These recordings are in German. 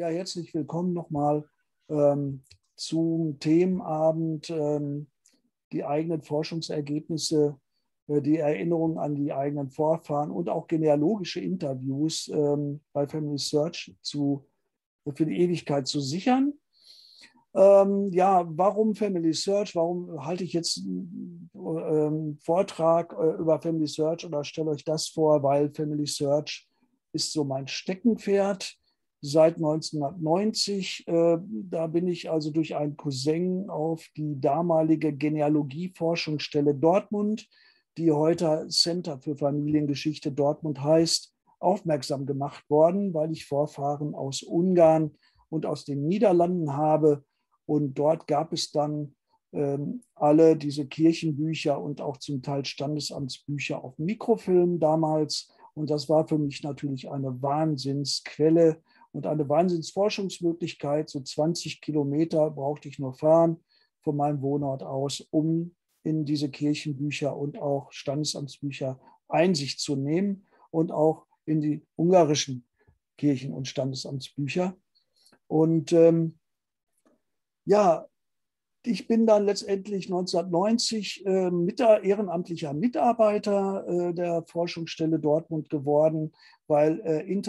Ja, herzlich willkommen nochmal zum Themenabend, die eigenen Forschungsergebnisse, die Erinnerung an die eigenen Vorfahren und auch genealogische Interviews bei Family Search für die Ewigkeit zu sichern. Ja, warum Family Search? Warum halte ich jetzt einen Vortrag über Family Search oder stelle euch das vor? Weil Family Search ist so mein Steckenpferd seit 1990. Da bin ich also durch einen Cousin auf die damalige Genealogieforschungsstelle Dortmund, die heute Center für Familiengeschichte Dortmund heißt, aufmerksam gemacht worden, weil ich Vorfahren aus Ungarn und aus den Niederlanden habe. Und dort gab es dann alle diese Kirchenbücher und auch zum Teil Standesamtsbücher auf Mikrofilm damals. Und das war für mich natürlich eine Wahnsinnsquelle und eine Wahnsinnsforschungsmöglichkeit. So 20 Kilometer brauchte ich nur fahren von meinem Wohnort aus, um in diese Kirchenbücher und auch Standesamtsbücher Einsicht zu nehmen und auch in die ungarischen Kirchen- und Standesamtsbücher. Und ja, ich bin dann letztendlich 1990 ehrenamtlicher Mitarbeiter der Forschungsstelle Dortmund geworden, weil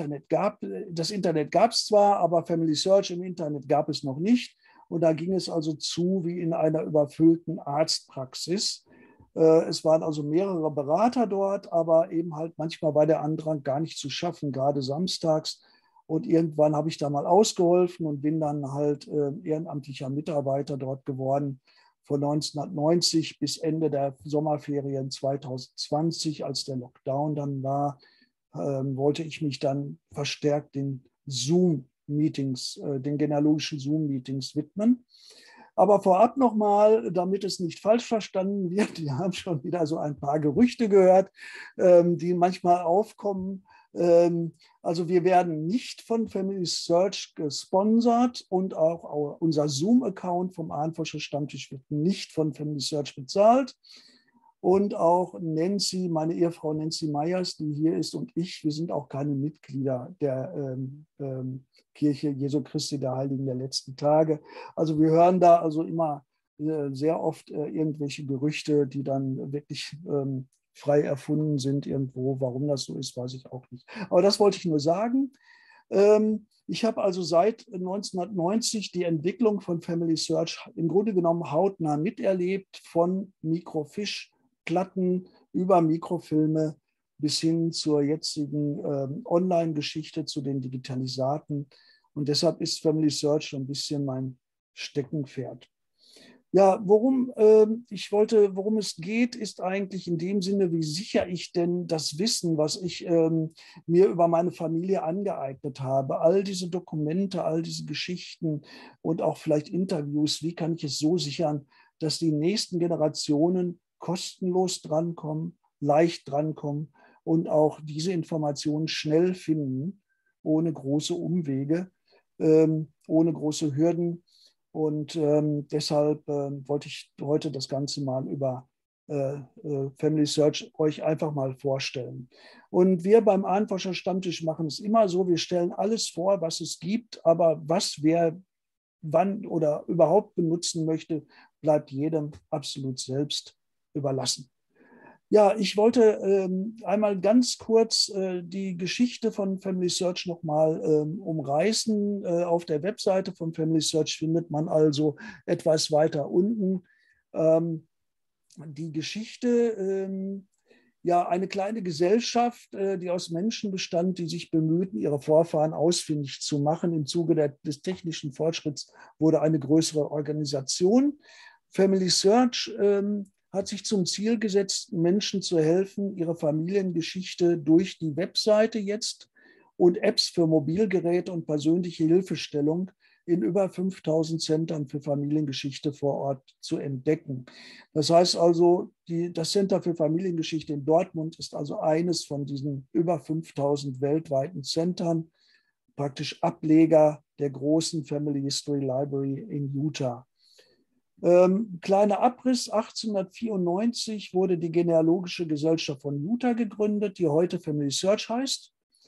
das Internet gab es zwar, aber Family Search im Internet gab es noch nicht. Und da ging es also zu wie in einer überfüllten Arztpraxis. Es waren also mehrere Berater dort, aber eben halt manchmal war der Andrang gar nicht zu schaffen, gerade samstags. Und irgendwann habe ich da mal ausgeholfen und bin dann halt ehrenamtlicher Mitarbeiter dort geworden. Von 1990 bis Ende der Sommerferien 2020, als der Lockdown dann war, wollte ich mich dann verstärkt den Zoom-Meetings, den genealogischen Zoom-Meetings widmen. Aber vorab nochmal, damit es nicht falsch verstanden wird, wir haben schon wieder so ein paar Gerüchte gehört, die manchmal aufkommen. Also wir werden nicht von Family Search gesponsert und auch unser Zoom-Account vom Ahnenforscher Stammtisch wird nicht von Family Search bezahlt. Und auch Nancy, meine Ehefrau Nancy Meyers, die hier ist, und ich, wir sind auch keine Mitglieder der Kirche Jesu Christi der Heiligen der letzten Tage. Also wir hören da also immer sehr oft irgendwelche Gerüchte, die dann wirklich frei erfunden sind irgendwo. Warum das so ist, weiß ich auch nicht. Aber das wollte ich nur sagen. Ich habe also seit 1990 die Entwicklung von Family Search im Grunde genommen hautnah miterlebt, von Mikrofischplatten über Mikrofilme bis hin zur jetzigen Online-Geschichte, zu den Digitalisaten. Und deshalb ist Family Search so ein bisschen mein Steckenpferd. Ja, worum es geht, ist eigentlich in dem Sinne, wie sichere ich denn das Wissen, was ich mir über meine Familie angeeignet habe, all diese Dokumente, all diese Geschichten und auch vielleicht Interviews, wie kann ich es so sichern, dass die nächsten Generationen kostenlos drankommen, leicht drankommen und auch diese Informationen schnell finden, ohne große Umwege, ohne große Hürden. Und deshalb wollte ich heute das Ganze mal über Family Search euch einfach mal vorstellen. Und wir beim Ahnenforscher Stammtisch machen es immer so, wir stellen alles vor, was es gibt, aber was wer wann oder überhaupt benutzen möchte, bleibt jedem absolut selbst überlassen. Ja, ich wollte einmal ganz kurz die Geschichte von Family Search nochmal umreißen. Auf der Webseite von Family Search findet man also etwas weiter unten die Geschichte. Ja, eine kleine Gesellschaft, die aus Menschen bestand, die sich bemühten, ihre Vorfahren ausfindig zu machen. Im Zuge des technischen Fortschritts wurde eine größere Organisation. Family Search hat sich zum Ziel gesetzt, Menschen zu helfen, ihre Familiengeschichte durch die Webseite jetzt und Apps für Mobilgeräte und persönliche Hilfestellung in über 5000 Centern für Familiengeschichte vor Ort zu entdecken. Das heißt also, das Center für Familiengeschichte in Dortmund ist also eines von diesen über 5000 weltweiten Centern, praktisch Ableger der großen Family History Library in Utah. Kleiner Abriss: 1894 wurde die Genealogische Gesellschaft von Utah gegründet, die heute Family Search heißt.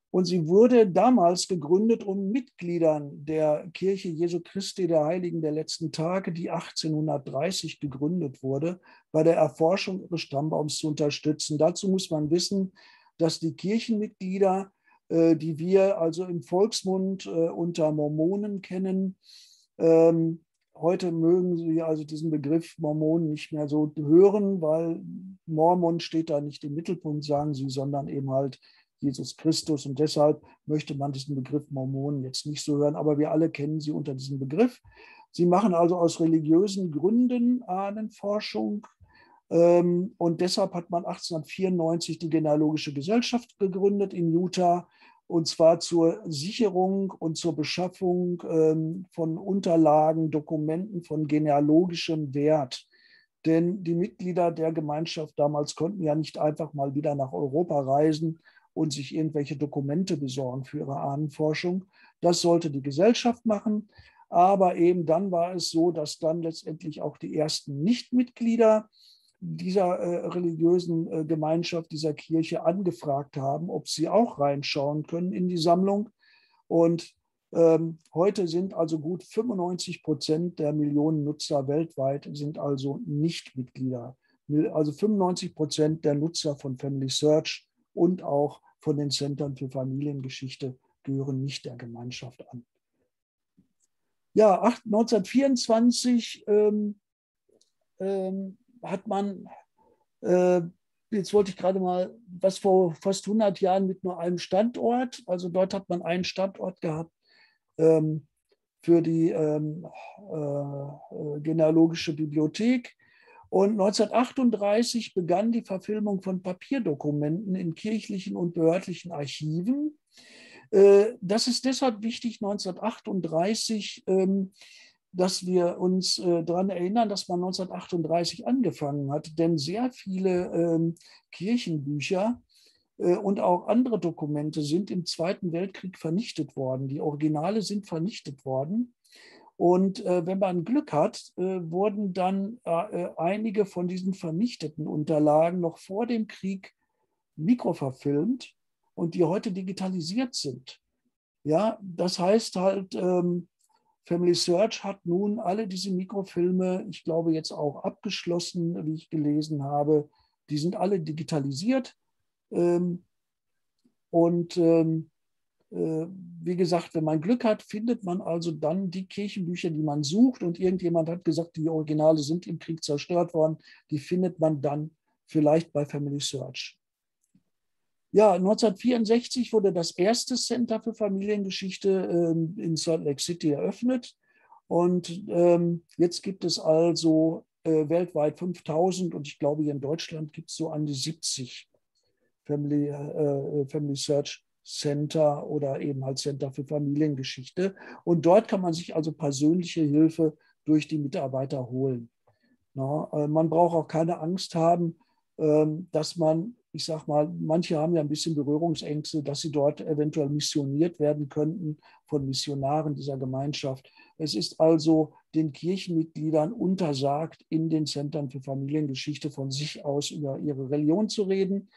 Und sie wurde damals gegründet, um Mitgliedern der Kirche Jesu Christi der Heiligen der letzten Tage, die 1830 gegründet wurde, bei der Erforschung ihres Stammbaums zu unterstützen. Dazu muss man wissen, dass die Kirchenmitglieder, die wir also im Volksmund unter Mormonen kennen, heute mögen Sie also diesen Begriff Mormonen nicht mehr so hören, weil Mormon steht da nicht im Mittelpunkt, sagen sie, sondern eben halt Jesus Christus. Und deshalb möchte man diesen Begriff Mormonen jetzt nicht so hören, aber wir alle kennen sie unter diesem Begriff. Sie machen also aus religiösen Gründen Ahnenforschung. Und deshalb hat man 1894 die Genealogische Gesellschaft gegründet in Utah, und zwar zur Sicherung und zur Beschaffung von Unterlagen, Dokumenten von genealogischem Wert. Denn die Mitglieder der Gemeinschaft damals konnten ja nicht einfach mal wieder nach Europa reisen und sich irgendwelche Dokumente besorgen für ihre Ahnenforschung. Das sollte die Gesellschaft machen. Aber eben dann war es so, dass dann letztendlich auch die ersten Nichtmitglieder dieser religiösen Gemeinschaft, dieser Kirche angefragt haben, ob sie auch reinschauen können in die Sammlung. Und heute sind also gut 95% der Millionen Nutzer weltweit sind also Nichtmitglieder. Also 95% der Nutzer von Family Search und auch von den Centern für Familiengeschichte gehören nicht der Gemeinschaft an. Ja, 1924 hat man, jetzt wollte ich gerade mal, was vor fast 100 Jahren mit nur einem Standort, also dort hat man einen Standort gehabt für die genealogische Bibliothek. Und 1938 begann die Verfilmung von Papierdokumenten in kirchlichen und behördlichen Archiven. Das ist deshalb wichtig, 1938, dass wir uns daran erinnern, dass man 1938 angefangen hat, denn sehr viele Kirchenbücher und auch andere Dokumente sind im Zweiten Weltkrieg vernichtet worden. Die Originale sind vernichtet worden. Und wenn man Glück hat, wurden dann einige von diesen vernichteten Unterlagen noch vor dem Krieg mikroverfilmt und die heute digitalisiert sind. Ja, das heißt halt, Family Search hat nun alle diese Mikrofilme, ich glaube jetzt auch abgeschlossen, wie ich gelesen habe. Die sind alle digitalisiert. Wie gesagt, wenn man Glück hat, findet man also dann die Kirchenbücher, die man sucht. Und irgendjemand hat gesagt, die Originale sind im Krieg zerstört worden. Die findet man dann vielleicht bei Family Search. Ja, 1964 wurde das erste Center für Familiengeschichte in Salt Lake City eröffnet. Und jetzt gibt es also weltweit 5000 und ich glaube, hier in Deutschland gibt es so an die 70 Family Search Center oder eben halt Center für Familiengeschichte. Und dort kann man sich also persönliche Hilfe durch die Mitarbeiter holen. Na, man braucht auch keine Angst haben, dass man, ich sage mal, manche haben ja ein bisschen Berührungsängste, dass sie dort eventuell missioniert werden könnten von Missionaren dieser Gemeinschaft. Es ist also den Kirchenmitgliedern untersagt, in den Zentren für Familiengeschichte von sich aus über ihre Religion zu reden.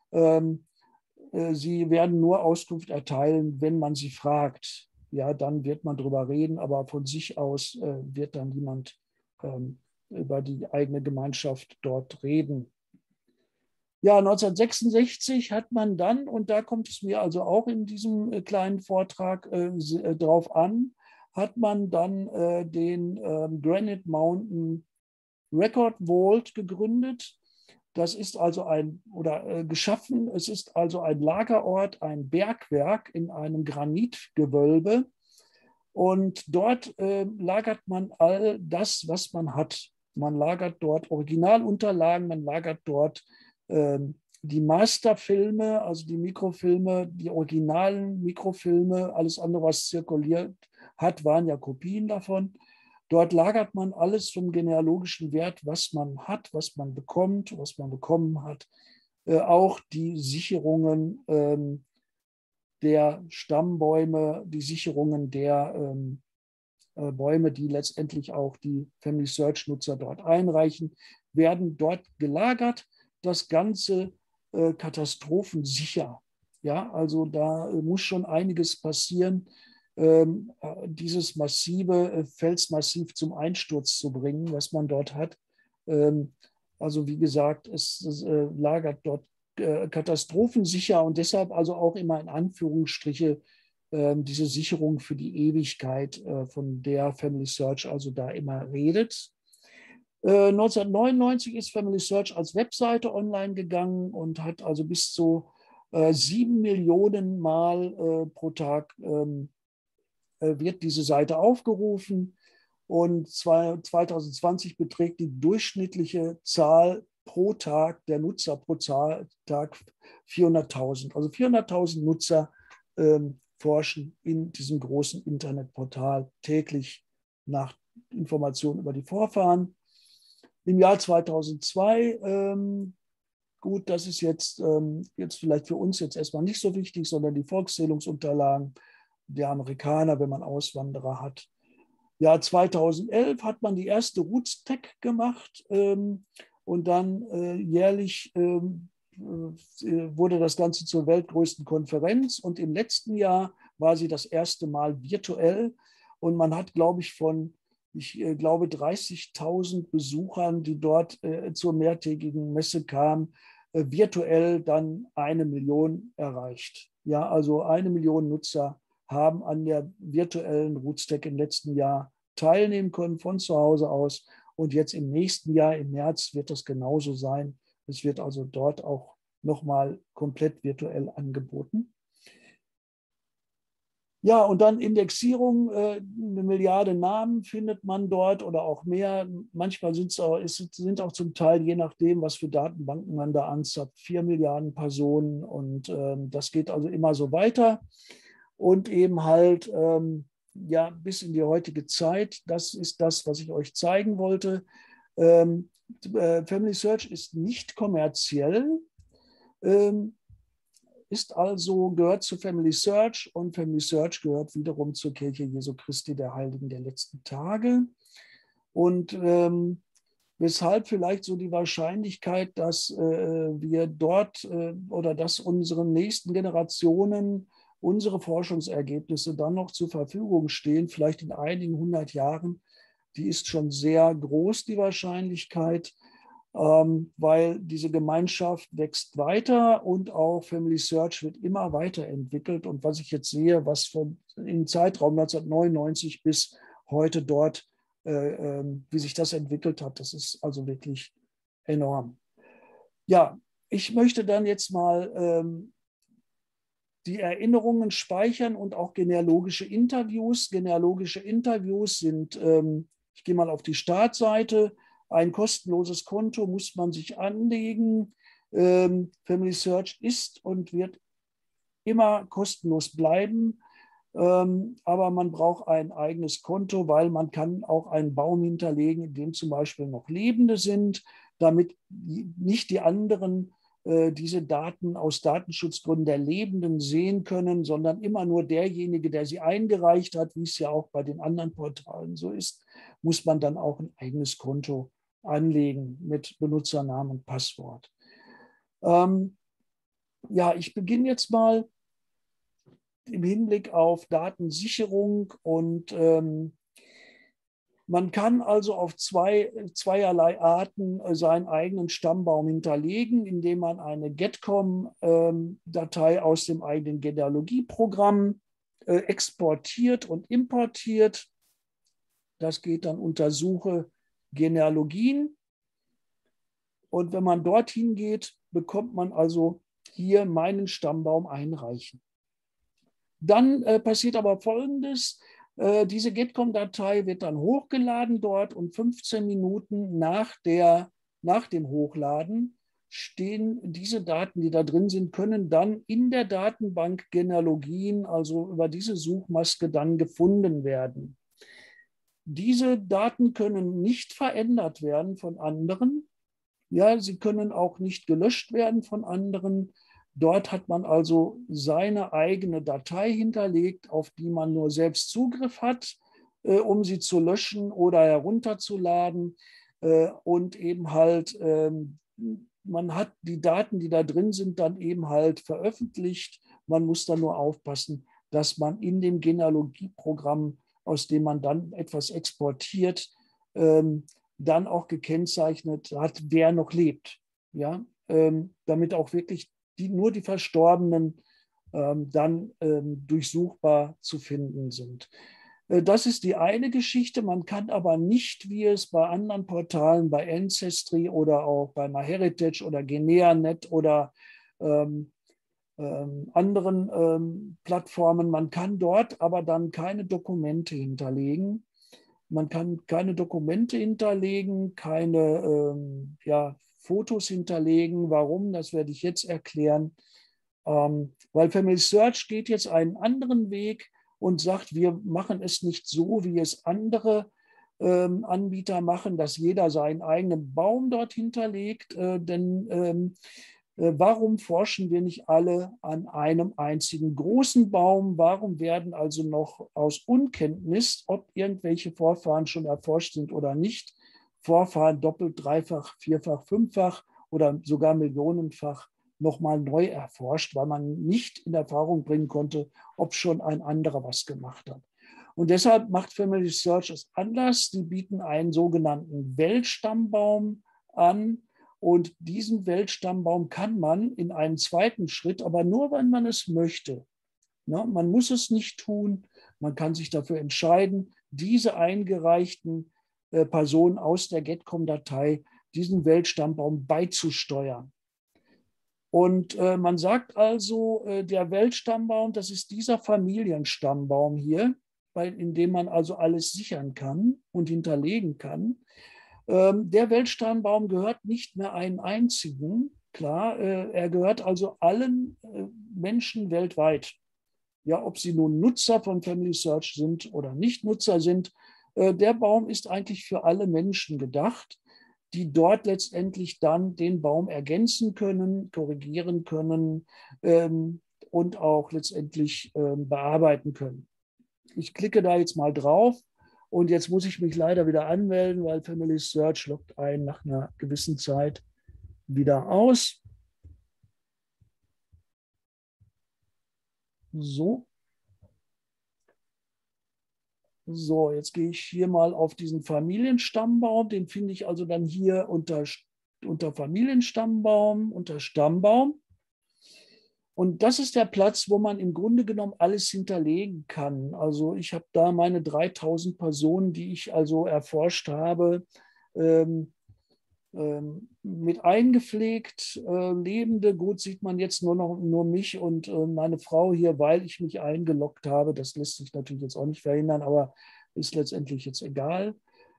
Sie werden nur Auskunft erteilen, wenn man sie fragt. Ja, dann wird man darüber reden, aber von sich aus wird dann niemand über die eigene Gemeinschaft dort reden. Ja, 1966 hat man dann, und da kommt es mir also auch in diesem kleinen Vortrag drauf an, hat man dann den Granite Mountain Record Vault gegründet. Das ist also geschaffen, es ist also ein Lagerort, ein Bergwerk in einem Granitgewölbe. Und dort lagert man all das, was man hat. Man lagert dort Originalunterlagen, man lagert dort die Masterfilme, also die Mikrofilme, die originalen Mikrofilme, alles andere, was zirkuliert hat, waren ja Kopien davon. Dort lagert man alles zum genealogischen Wert, was man hat, was man bekommt, was man bekommen hat. Auch die Sicherungen der Stammbäume, die Sicherungen der Bäume, die letztendlich auch die Family Search-Nutzer dort einreichen, werden dort gelagert. Das Ganze katastrophensicher. Ja, also da muss schon einiges passieren, dieses massive Felsmassiv zum Einsturz zu bringen, was man dort hat. Ähm, also wie gesagt, es lagert dort katastrophensicher und deshalb also auch immer in Anführungsstriche diese Sicherung für die Ewigkeit, von der Family Search also da immer redet. 1999 ist Family Search als Webseite online gegangen und hat also bis zu 7 Millionen Mal pro Tag wird diese Seite aufgerufen. Und 2020 beträgt die durchschnittliche Zahl pro Tag der Nutzer pro Tag 400.000. Also 400.000 Nutzer forschen in diesem großen Internetportal täglich nach Informationen über die Vorfahren. Im Jahr 2002, gut, das ist jetzt vielleicht für uns jetzt erstmal nicht so wichtig, sondern die Volkszählungsunterlagen der Amerikaner, wenn man Auswanderer hat. Jahr 2011 hat man die erste Rootstech gemacht und dann jährlich wurde das Ganze zur weltgrößten Konferenz und im letzten Jahr war sie das erste Mal virtuell und man hat, glaube ich, ich glaube 30.000 Besuchern, die dort zur mehrtägigen Messe kamen, virtuell dann 1 Million erreicht. Ja, also 1 Million Nutzer haben an der virtuellen Rootstech im letzten Jahr teilnehmen können von zu Hause aus. Und jetzt im nächsten Jahr, im März, wird das genauso sein. Es wird also dort auch nochmal komplett virtuell angeboten. Ja, und dann Indexierung, 1 Milliarde Namen findet man dort oder auch mehr. Manchmal sind auch zum Teil, je nachdem, was für Datenbanken man da anzapft, 4 Milliarden Personen. Und das geht also immer so weiter. Und eben halt ja, bis in die heutige Zeit. Das ist das, was ich euch zeigen wollte. Family Search ist nicht kommerziell, gehört zu Family Search und Family Search gehört wiederum zur Kirche Jesu Christi der Heiligen der letzten Tage. Und weshalb vielleicht so die Wahrscheinlichkeit, dass wir dort oder dass unseren nächsten Generationen unsere Forschungsergebnisse dann noch zur Verfügung stehen, vielleicht in einigen 100 Jahren, die ist schon sehr groß, die Wahrscheinlichkeit, weil diese Gemeinschaft wächst weiter und auch Family Search wird immer weiterentwickelt. Und was ich jetzt sehe, was im Zeitraum 1999 bis heute dort, wie sich das entwickelt hat, das ist also wirklich enorm. Ja, ich möchte dann jetzt mal die Erinnerungen speichern und auch genealogische Interviews. Genealogische Interviews sind, ich gehe mal auf die Startseite, ein kostenloses Konto muss man sich anlegen. Family Search ist und wird immer kostenlos bleiben, aber man braucht ein eigenes Konto, weil man kann auch einen Baum hinterlegen, in dem zum Beispiel noch Lebende sind, damit nicht die anderen diese Daten aus Datenschutzgründen der Lebenden sehen können, sondern immer nur derjenige, der sie eingereicht hat, wie es ja auch bei den anderen Portalen so ist, muss man dann auch ein eigenes Konto anlegen mit Benutzernamen und Passwort. Ja, ich beginne jetzt mal im Hinblick auf Datensicherung und man kann also auf zweierlei Arten seinen eigenen Stammbaum hinterlegen, indem man eine Getcom-Datei aus dem eigenen Genealogieprogramm exportiert und importiert. Das geht dann unter Suche Genealogien. Und wenn man dorthin geht, bekommt man also hier meinen Stammbaum einreichen. Dann passiert aber Folgendes. Diese Getcom-Datei wird dann hochgeladen dort und 15 Minuten nach dem Hochladen stehen diese Daten, die da drin sind, können dann in der Datenbank Genealogien, also über diese Suchmaske, dann gefunden werden. Diese Daten können nicht verändert werden von anderen. Ja, sie können auch nicht gelöscht werden von anderen. Dort hat man also seine eigene Datei hinterlegt, auf die man nur selbst Zugriff hat, um sie zu löschen oder herunterzuladen. Und eben halt, man hat die Daten, die da drin sind, dann eben halt veröffentlicht Man muss da nur aufpassen, dass man in dem Genealogieprogramm, aus dem man dann etwas exportiert, dann auch gekennzeichnet hat, wer noch lebt. Ja? Damit auch wirklich nur die Verstorbenen dann durchsuchbar zu finden sind. Das ist die eine Geschichte. Man kann aber nicht, wie es bei anderen Portalen, bei Ancestry oder auch bei MyHeritage oder GeneaNet oder anderen Plattformen, man kann dort aber dann keine Dokumente hinterlegen. Man kann keine Dokumente hinterlegen, keine Fotos hinterlegen. Warum? Das werde ich jetzt erklären. Weil Family Search geht jetzt einen anderen Weg und sagt, wir machen es nicht so, wie es andere Anbieter machen, dass jeder seinen eigenen Baum dort hinterlegt. Denn warum forschen wir nicht alle an einem einzigen großen Baum? Warum werden also noch aus Unkenntnis, ob irgendwelche Vorfahren schon erforscht sind oder nicht, Vorfahren doppelt, dreifach, vierfach, fünffach oder sogar millionenfach nochmal neu erforscht, weil man nicht in Erfahrung bringen konnte, ob schon ein anderer was gemacht hat. Und deshalb macht Family Search es anders. Die bieten einen sogenannten Weltstammbaum an. Und diesen Weltstammbaum kann man in einem zweiten Schritt, aber nur, wenn man es möchte. Ne? Man muss es nicht tun. Man kann sich dafür entscheiden, diese eingereichten Personen aus der Getcom-Datei diesen Weltstammbaum beizusteuern. Und man sagt also, der Weltstammbaum, das ist dieser Familienstammbaum hier, in dem man also alles sichern kann und hinterlegen kann. Der Weltstammbaum gehört nicht mehr einem einzigen, klar, er gehört also allen Menschen weltweit. Ja, ob sie nun Nutzer von Family Search sind oder nicht Nutzer sind, der Baum ist eigentlich für alle Menschen gedacht, die dort letztendlich dann den Baum ergänzen können, korrigieren können und auch letztendlich bearbeiten können. Ich klicke da jetzt mal drauf und jetzt muss ich mich leider wieder anmelden, weil Family Search lockt einen nach einer gewissen Zeit wieder aus. So. So, jetzt gehe ich hier mal auf diesen Familienstammbaum. Den finde ich also dann hier unter Familienstammbaum, unter Stammbaum. Und das ist der Platz, wo man im Grunde genommen alles hinterlegen kann. Also ich habe da meine 3000 Personen, die ich also erforscht habe, mit eingepflegt. Lebende, gut, sieht man jetzt nur mich und meine Frau hier, weil ich mich eingeloggt habe. Das lässt sich natürlich jetzt auch nicht verhindern, aber ist letztendlich jetzt egal.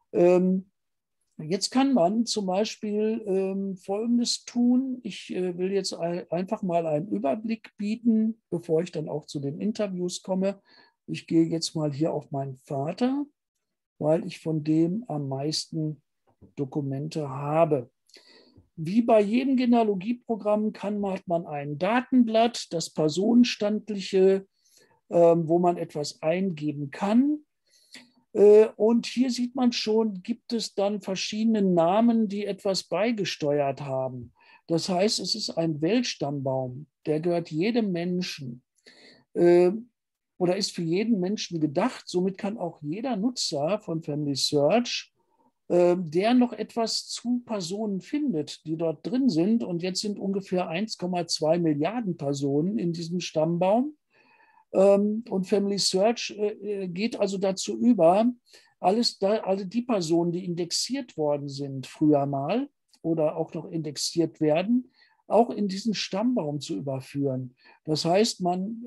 Jetzt kann man zum Beispiel Folgendes tun. Ich will jetzt einfach mal einen Überblick bieten, bevor ich dann auch zu den Interviews komme. Ich gehe jetzt mal hier auf meinen Vater, weil ich von dem am meisten Dokumente habe. Wie bei jedem Genealogieprogramm hat man ein Datenblatt, das personenstandliche, wo man etwas eingeben kann. Und hier sieht man schon, gibt es dann verschiedene Namen, die etwas beigesteuert haben. Das heißt, es ist ein Weltstammbaum, der gehört jedem Menschen oder ist für jeden Menschen gedacht. Somit kann auch jeder Nutzer von Family Search, der noch etwas zu Personen findet, die dort drin sind, und jetzt sind ungefähr 1,2 Milliarden Personen in diesem Stammbaum, und Family Search geht also dazu über, alle die Personen, die indexiert worden sind früher mal oder auch noch indexiert werden, auch in diesen Stammbaum zu überführen. Das heißt, man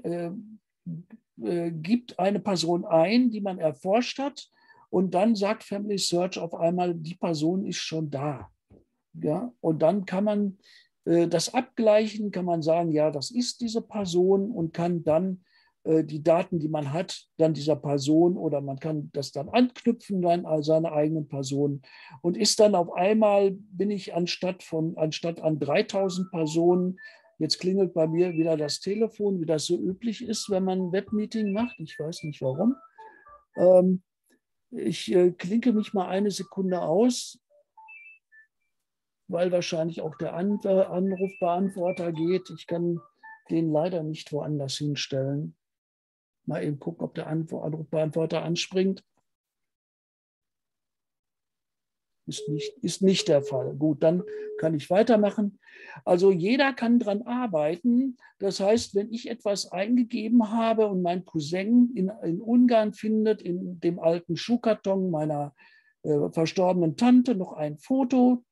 gibt eine Person ein, die man erforscht hat, und dann sagt Family Search auf einmal, die Person ist schon da. Ja? Und dann kann man das abgleichen, kann man sagen, ja, das ist diese Person, und kann dann die Daten, die man hat, dann dieser Person, oder man kann das dann anknüpfen dann an seine eigenen Personen, und ist dann auf einmal, bin ich anstatt an 3000 Personen, jetzt klingelt bei mir wieder das Telefon, wie das so üblich ist, wenn man ein Webmeeting macht. Ich weiß nicht warum. Ich klinke mich mal eine Sekunde aus, weil wahrscheinlich auch der Anrufbeantworter geht. Ich kann den leider nicht woanders hinstellen. Mal eben gucken, ob der Anrufbeantworter anspringt. Ist nicht der Fall. Gut, dann kann ich weitermachen. Also jeder kann daran arbeiten. Das heißt, wenn ich etwas eingegeben habe und mein Cousin in Ungarn findet in dem alten Schuhkarton meiner verstorbenen Tante noch ein Foto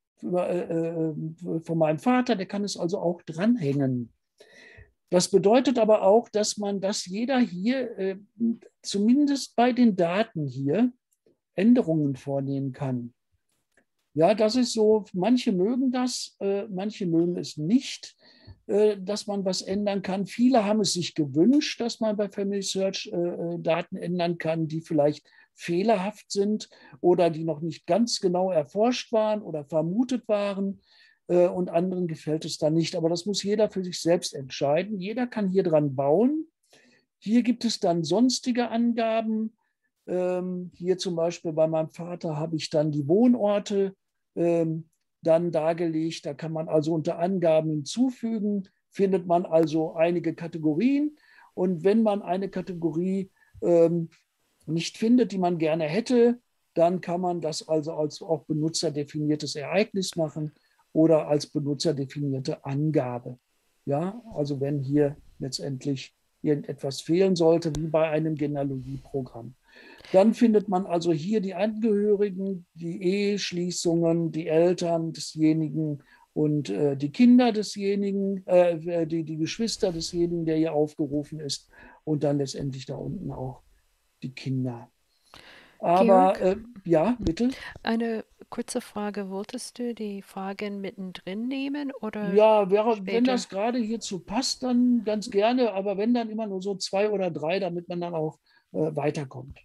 von meinem Vater, der kann es also auch dranhängen. Das bedeutet aber auch, dass man das jeder hier, zumindest bei den Daten hier, Änderungen vornehmen kann. Ja, das ist so, manche mögen das, manche mögen es nicht, dass man was ändern kann. Viele haben es sich gewünscht, dass man bei Family Search Daten ändern kann, die vielleicht fehlerhaft sind oder die noch nicht ganz genau erforscht waren oder vermutet waren. Und anderen gefällt es dann nicht. Aber das muss jeder für sich selbst entscheiden. Jeder kann hier dran bauen. Hier gibt es dann sonstige Angaben. Hier zum Beispiel bei meinem Vater habe ich dann die Wohnorte dann dargelegt. Da kann man also unter Angaben hinzufügen, findet man also einige Kategorien. Und wenn man eine Kategorie nicht findet, die man gerne hätte, dann kann man das also als auch benutzerdefiniertes Ereignis machen oder als benutzerdefinierte Angabe. Ja, also wenn hier letztendlich irgendetwas fehlen sollte, wie bei einem Genealogieprogramm. Dann findet man also hier die Angehörigen, die Eheschließungen, die Eltern desjenigen und die Kinder desjenigen, die Geschwister desjenigen, der hier aufgerufen ist und dann letztendlich da unten auch die Kinder. Aber Georg, ja, bitte. eine kurze Frage. Wolltest du die Fragen mittendrin nehmen oder Ja, wenn später? das gerade hierzu passt, dann ganz gerne, aber wenn dann immer nur so 2 oder 3, damit man dann auch weiterkommt.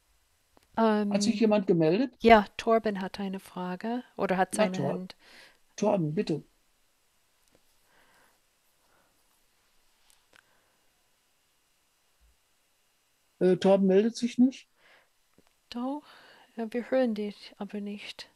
Hat sich Ähm, jemand gemeldet? ja, Torben hat eine Frage oder hat Na, seine Hand. Torben, bitte. Torben meldet sich nicht. Doch, ja, wir hören dich aber nicht.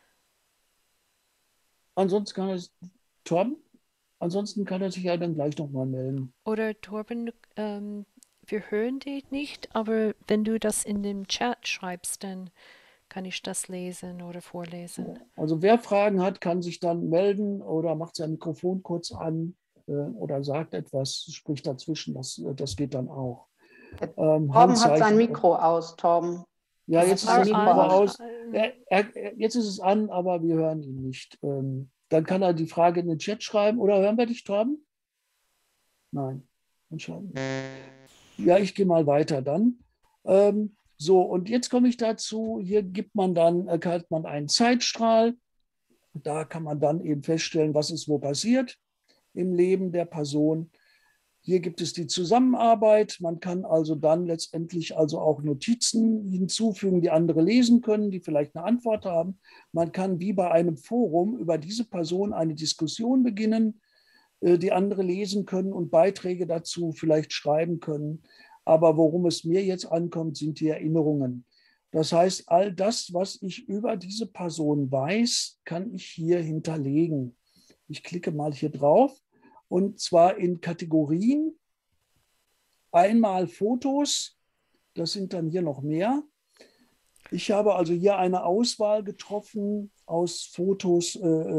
Ansonsten kann er, Torben, ansonsten kann er sich ja dann gleich nochmal melden. Oder Torben, wir hören dich nicht, aber wenn du das in dem Chat schreibst, dann kann ich das lesen oder vorlesen. So. Also wer Fragen hat, kann sich dann melden oder macht sein Mikrofon kurz an oder sagt etwas, spricht dazwischen. Das geht dann auch. Torben hat sein Handzeichen. Mikro aus, Torben. Ja, Du jetzt hast ist War dein das Mikro Mikro an. aus. aus. Jetzt ist es an, aber wir hören ihn nicht. Dann kann er die Frage in den Chat schreiben. Oder hören wir dich, Torben? Nein, anscheinend nicht. Ja, ich gehe mal weiter dann. So, und jetzt komme ich dazu. Hier hat man einen Zeitstrahl. Da kann man dann eben feststellen, was ist wo passiert im Leben der Person. Hier gibt es die Zusammenarbeit. Man kann also dann letztendlich also auch Notizen hinzufügen, die andere lesen können, die vielleicht eine Antwort haben. Man kann wie bei einem Forum über diese Person eine Diskussion beginnen, die andere lesen können und Beiträge dazu vielleicht schreiben können. Aber worum es mir jetzt ankommt, sind die Erinnerungen. Das heißt, all das, was ich über diese Person weiß, kann ich hier hinterlegen. Ich klicke mal hier drauf und zwar in Kategorien. Einmal Fotos, das sind dann hier noch mehr. Ich habe also hier eine Auswahl getroffen aus Fotos,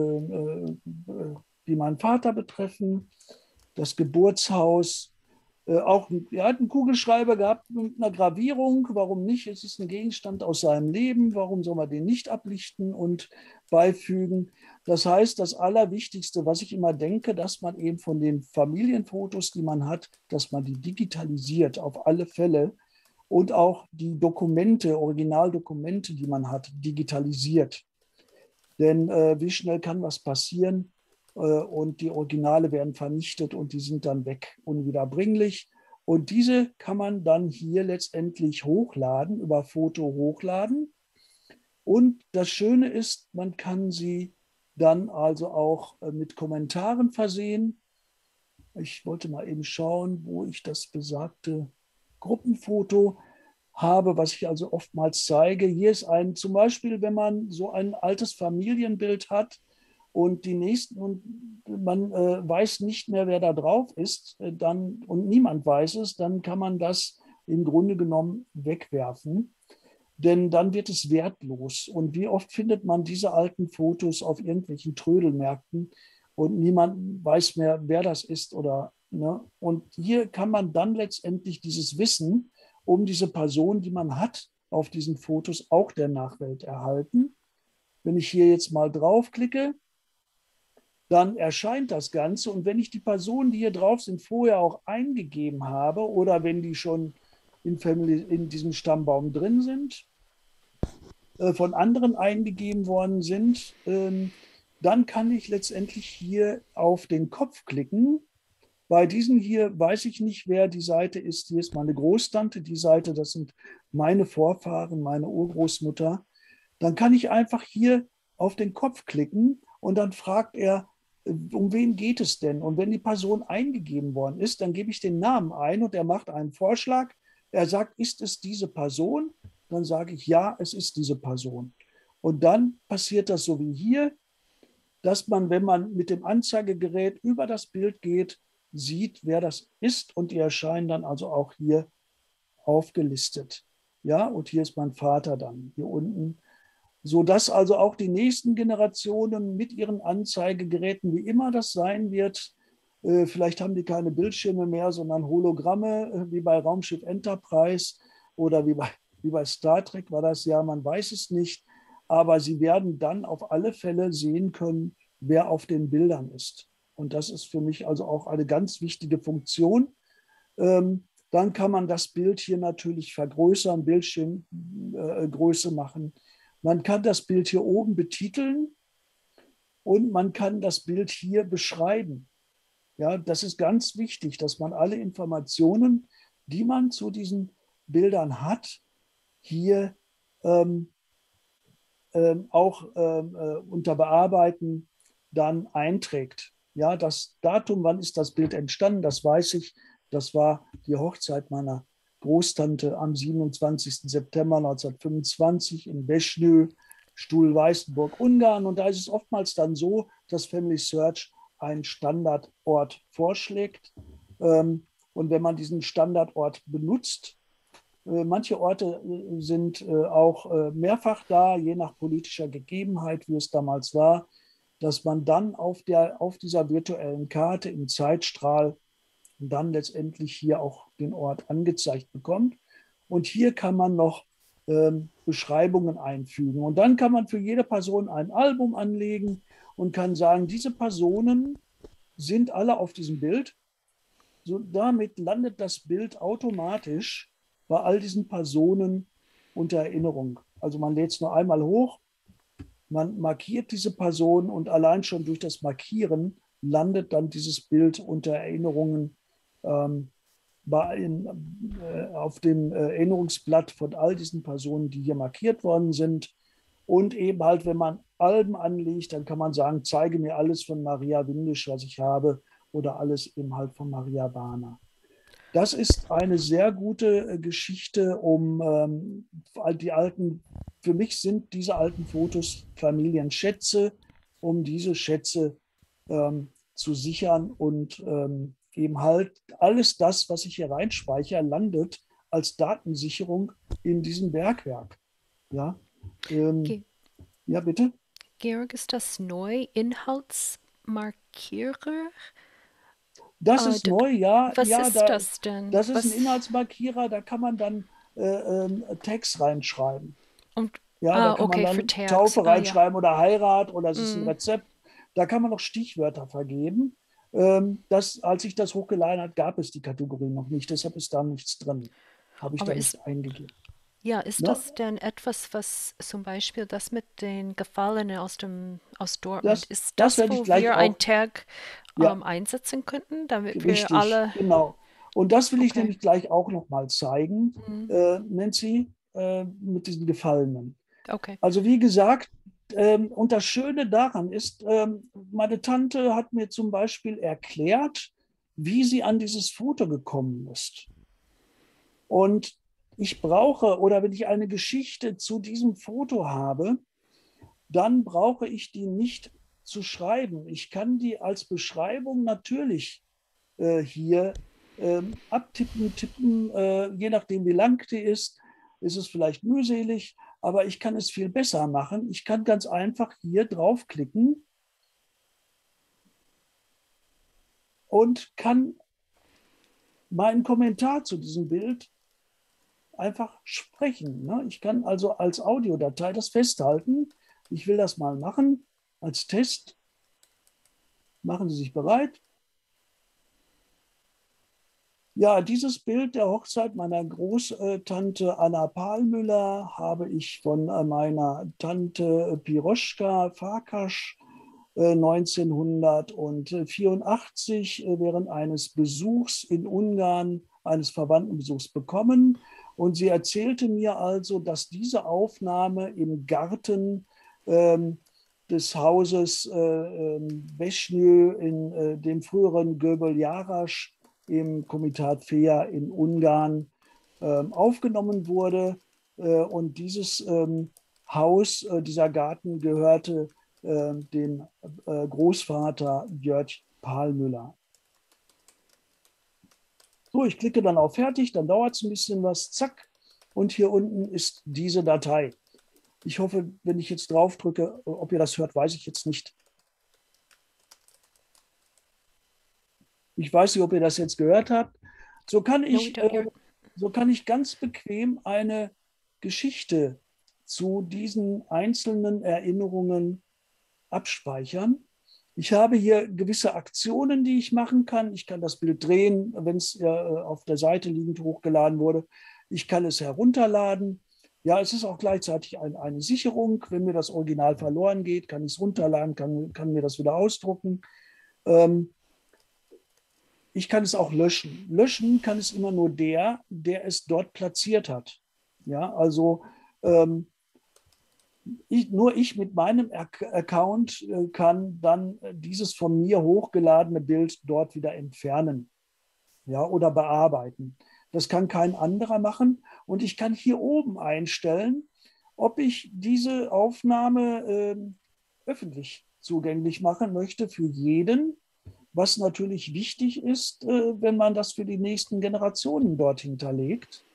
die meinen Vater betreffen, das Geburtshaus. Er hat einen Kugelschreiber gehabt mit einer Gravierung. Warum nicht? Es ist ein Gegenstand aus seinem Leben. Warum soll man den nicht ablichten und beifügen? Das heißt, das Allerwichtigste, was ich immer denke, dass man eben von den Familienfotos, die man hat, dass man die digitalisiert auf alle Fälle und auch die Dokumente, Originaldokumente, die man hat, digitalisiert. Denn wie schnell kann was passieren? Und die Originale werden vernichtet und die sind dann weg, unwiederbringlich. Und diese kann man dann hier letztendlich hochladen, über Foto hochladen. Und das Schöne ist, man kann sie dann also auch mit Kommentaren versehen. Ich wollte mal eben schauen, wo ich das besagte Gruppenfoto habe, was ich also oftmals zeige. Hier ist zum Beispiel, wenn man so ein altes Familienbild hat, und die nächsten, und man weiß nicht mehr, wer da drauf ist, dann, und niemand weiß es, dann kann man das im Grunde genommen wegwerfen, denn dann wird es wertlos. Und wie oft findet man diese alten Fotos auf irgendwelchen Trödelmärkten und niemand weiß mehr, wer das ist oder, ne? Und hier kann man dann letztendlich dieses Wissen um diese Person, die man hat, auf diesen Fotos auch der Nachwelt erhalten. Wenn ich hier jetzt mal draufklicke, dann erscheint das Ganze. Und wenn ich die Personen, die hier drauf sind, vorher auch eingegeben habe oder wenn die schon in diesem Stammbaum drin sind, von anderen eingegeben worden sind, dann kann ich letztendlich hier auf den Kopf klicken. Bei diesen hier weiß ich nicht, wer die Seite ist. Hier ist meine Großtante, die Seite, das sind meine Vorfahren, meine Urgroßmutter. Dann kann ich einfach hier auf den Kopf klicken und dann fragt er, um wen geht es denn? Und wenn die Person eingegeben worden ist, dann gebe ich den Namen ein und er macht einen Vorschlag. Er sagt, ist es diese Person? Dann sage ich, ja, es ist diese Person. Und dann passiert das so wie hier, dass man, wenn man mit dem Anzeigegerät über das Bild geht, sieht, wer das ist und die erscheinen dann also auch hier aufgelistet. Ja, und hier ist mein Vater dann hier unten, sodass also auch die nächsten Generationen mit ihren Anzeigegeräten, wie immer das sein wird, vielleicht haben die keine Bildschirme mehr, sondern Hologramme, wie bei Raumschiff Enterprise oder wie bei Star Trek war das ja, man weiß es nicht, aber sie werden dann auf alle Fälle sehen können, wer auf den Bildern ist. Und das ist für mich also auch eine ganz wichtige Funktion. Dann kann man das Bild hier natürlich vergrößern, Bildschirmgröße machen. Man kann das Bild hier oben betiteln und man kann das Bild hier beschreiben. Ja, das ist ganz wichtig, dass man alle Informationen, die man zu diesen Bildern hat, hier auch unter Bearbeiten dann einträgt. Ja, das Datum, wann ist das Bild entstanden, das weiß ich. Das war die Hochzeit meiner Großtante am 27. September 1925 in Beschnö, Stuhl-Weißenburg, Ungarn. Und da ist es oftmals dann so, dass Family Search einen Standardort vorschlägt. Und wenn man diesen Standardort benutzt, manche Orte sind auch mehrfach da, je nach politischer Gegebenheit, wie es damals war, dass man dann auf dieser virtuellen Karte im Zeitstrahl dann letztendlich hier auch den Ort angezeigt bekommt. Und hier kann man noch Beschreibungen einfügen. Und dann kann man für jede Person ein Album anlegen und kann sagen, diese Personen sind alle auf diesem Bild. So, damit landet das Bild automatisch bei all diesen Personen unter Erinnerung. Also man lädt es nur einmal hoch, man markiert diese Person und allein schon durch das Markieren landet dann dieses Bild unter Erinnerungen auf dem Erinnerungsblatt von all diesen Personen, die hier markiert worden sind. Und eben halt, wenn man Alben anlegt, dann kann man sagen, zeige mir alles von Maria Windisch, was ich habe, oder alles eben halt von Maria Bahner. Das ist eine sehr gute Geschichte, um die alten, für mich sind diese alten Fotos Familienschätze, um diese Schätze zu sichern und eben halt alles das, was ich hier reinspeichere, landet als Datensicherung in diesem Bergwerk. Ja, ja bitte. Georg, ist das neu? Inhaltsmarkierer? Das ist neu, ja. Was ja, ist das denn? Das ist ein Inhaltsmarkierer, da kann man dann Text reinschreiben. Ja, da kann man dann Taufe reinschreiben oder Heirat oder es ist ein Rezept. Da kann man noch Stichwörter vergeben. Als ich das hochgeladen habe, gab es die Kategorie noch nicht, deshalb ist da nichts drin. Habe ich da nicht eingegeben. Ja, ist das denn etwas, was zum Beispiel das mit den Gefallenen aus Dortmund, ist das wo wir einen Tag einsetzen könnten, damit wir alle... Genau. Und das will ich nämlich gleich auch noch mal zeigen, Nancy, mit diesen Gefallenen. Okay. Also wie gesagt, und das Schöne daran ist, meine Tante hat mir zum Beispiel erklärt, wie sie an dieses Foto gekommen ist. Und ich brauche, oder wenn ich eine Geschichte zu diesem Foto habe, dann brauche ich die nicht zu schreiben. Ich kann die als Beschreibung natürlich hier abtippen, tippen, je nachdem, wie lang die ist es vielleicht mühselig, aber ich kann es viel besser machen. Ich kann ganz einfach hier draufklicken und kann meinen Kommentar zu diesem Bild einfach sprechen. Ne? Ich kann also als Audiodatei das festhalten. Ich will das mal machen als Test. Machen Sie sich bereit. Ja, dieses Bild der Hochzeit meiner Großtante Anna Pahlmüller habe ich von meiner Tante Piroschka Farkas 1984 während eines Besuchs in Ungarn, eines Verwandtenbesuchs bekommen. Und sie erzählte mir also, dass diese Aufnahme im Garten des Hauses Beschnyő in dem früheren Göbel Járas im Komitat Fea in Ungarn aufgenommen wurde. Und dieses Haus, dieser Garten gehörte dem Großvater Jörg Pahlmüller. So, ich klicke dann auf Fertig, dann dauert es ein bisschen was, zack, und hier unten ist diese Datei. Ich hoffe, wenn ich jetzt drauf drücke, ob ihr das hört, weiß ich jetzt nicht. Ich weiß nicht, ob ihr das jetzt gehört habt. So kann ich ganz bequem eine Geschichte zu diesen einzelnen Erinnerungen abspeichern. Ich habe hier gewisse Aktionen, die ich machen kann. Ich kann das Bild drehen, wenn es auf der Seite liegend hochgeladen wurde. Ich kann es herunterladen. Ja, es ist auch gleichzeitig eine Sicherung. Wenn mir das Original verloren geht, kann ich es runterladen, kann mir das wieder ausdrucken. Ich kann es auch löschen. Löschen kann es immer nur der es dort platziert hat. Ja, also nur ich mit meinem Account kann dann dieses von mir hochgeladene Bild dort wieder entfernen, ja, oder bearbeiten. Das kann kein anderer machen. Und ich kann hier oben einstellen, ob ich diese Aufnahme öffentlich zugänglich machen möchte für jeden, was natürlich wichtig ist, wenn man das für die nächsten Generationen dort hinterlegt.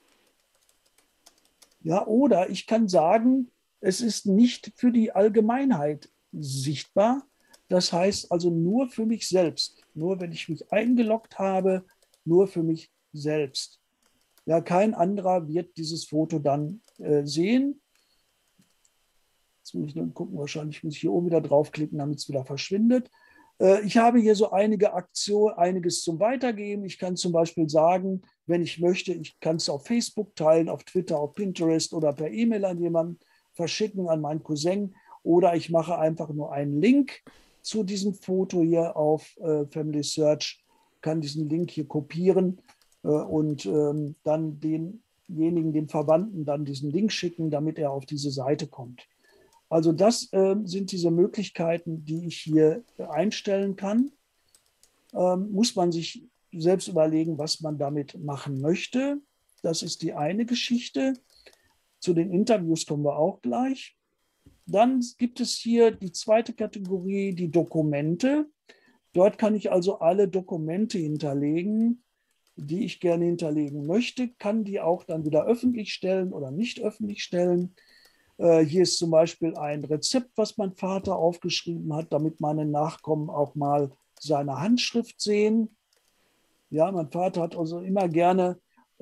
Ja, oder ich kann sagen, es ist nicht für die Allgemeinheit sichtbar. Das heißt also nur für mich selbst. Nur wenn ich mich eingeloggt habe, nur für mich selbst. Ja, kein anderer wird dieses Foto dann sehen. Jetzt muss ich nur gucken, wahrscheinlich muss ich hier oben wieder draufklicken, damit es wieder verschwindet. Ich habe hier so einige Aktionen, einiges zum Weitergeben. Ich kann zum Beispiel sagen, wenn ich möchte, ich kann es auf Facebook teilen, auf Twitter, auf Pinterest oder per E-Mail an jemanden verschicken, an meinen Cousin. Oder ich mache einfach nur einen Link zu diesem Foto hier auf Family Search, kann diesen Link hier kopieren und dann denjenigen, dem Verwandten, dann diesen Link schicken, damit er auf diese Seite kommt. Also das sind diese Möglichkeiten, die ich hier einstellen kann. Muss man sich selbst überlegen, was man damit machen möchte. Das ist die eine Geschichte. Zu den Interviews kommen wir auch gleich. Dann gibt es hier die zweite Kategorie, die Dokumente. Dort kann ich also alle Dokumente hinterlegen, die ich gerne hinterlegen möchte, kann die auch dann wieder öffentlich stellen oder nicht öffentlich stellen. Hier ist zum Beispiel ein Rezept, was mein Vater aufgeschrieben hat, damit meine Nachkommen auch mal seine Handschrift sehen. Ja, mein Vater hat also immer gerne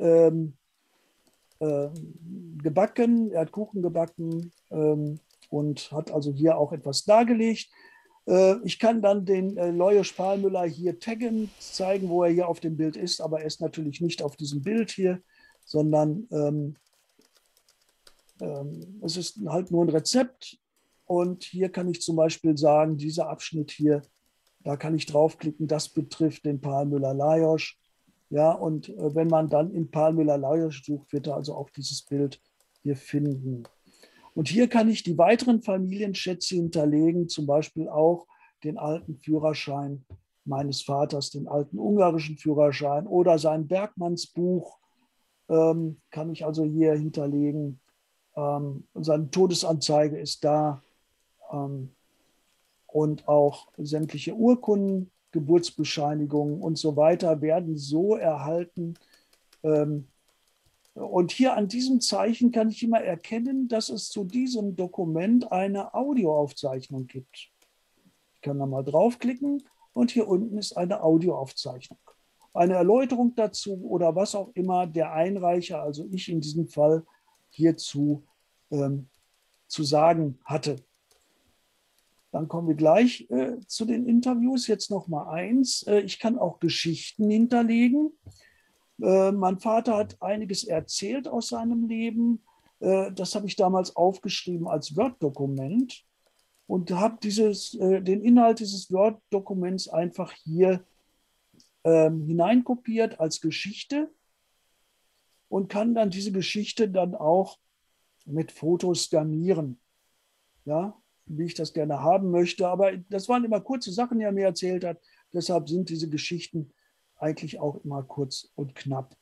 gebacken, er hat Kuchen gebacken und hat also hier auch etwas dargelegt. Ich kann dann den Lajos Pahlmüller hier taggen, zeigen, wo er hier auf dem Bild ist, aber er ist natürlich nicht auf diesem Bild hier, sondern es ist halt nur ein Rezept. Und hier kann ich zum Beispiel sagen, dieser Abschnitt hier, da kann ich draufklicken, das betrifft den Pahlmüller Lajos. Ja, und wenn man dann in Pahlmüller Lajos sucht, wird er also auch dieses Bild hier finden. Und hier kann ich die weiteren Familienschätze hinterlegen, zum Beispiel auch den alten Führerschein meines Vaters, den alten ungarischen Führerschein oder sein Bergmannsbuch kann ich also hier hinterlegen. Seine Todesanzeige ist da. und auch sämtliche Urkunden, Geburtsbescheinigungen und so weiter werden so erhalten. Und hier an diesem Zeichen kann ich immer erkennen, dass es zu diesem Dokument eine Audioaufzeichnung gibt. Ich kann da mal draufklicken und hier unten ist eine Audioaufzeichnung. Eine Erläuterung dazu oder was auch immer der Einreicher, also ich in diesem Fall, hierzu zu sagen hatte. Dann kommen wir gleich zu den Interviews. Jetzt noch mal eins. Ich kann auch Geschichten hinterlegen. Mein Vater hat einiges erzählt aus seinem Leben. Das habe ich damals aufgeschrieben als Word-Dokument und habe den Inhalt dieses Word-Dokuments einfach hier hineinkopiert als Geschichte und kann dann diese Geschichte dann auch mit Fotos skanieren. Ja, wie ich das gerne haben möchte. Aber das waren immer kurze Sachen, die er mir erzählt hat. Deshalb sind diese Geschichten eigentlich auch immer kurz und knapp.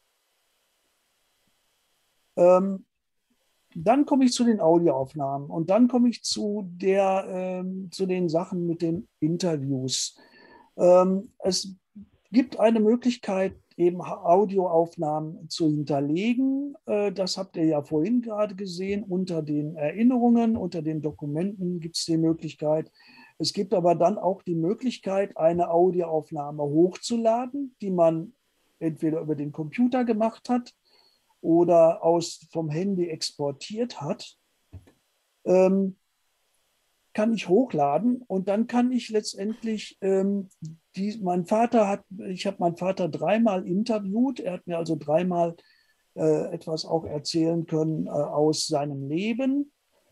Dann komme ich zu den Audioaufnahmen und dann komme ich zu den Sachen mit den Interviews. Es gibt eine Möglichkeit, eben Audioaufnahmen zu hinterlegen. Das habt ihr ja vorhin gerade gesehen. Unter den Erinnerungen, unter den Dokumenten gibt es die Möglichkeit. Es gibt aber dann auch die Möglichkeit, eine Audioaufnahme hochzuladen, die man entweder über den Computer gemacht hat oder vom Handy exportiert hat. Kann ich hochladen und dann kann ich letztendlich, ich habe meinen Vater dreimal interviewt, er hat mir also dreimal etwas auch erzählen können aus seinem Leben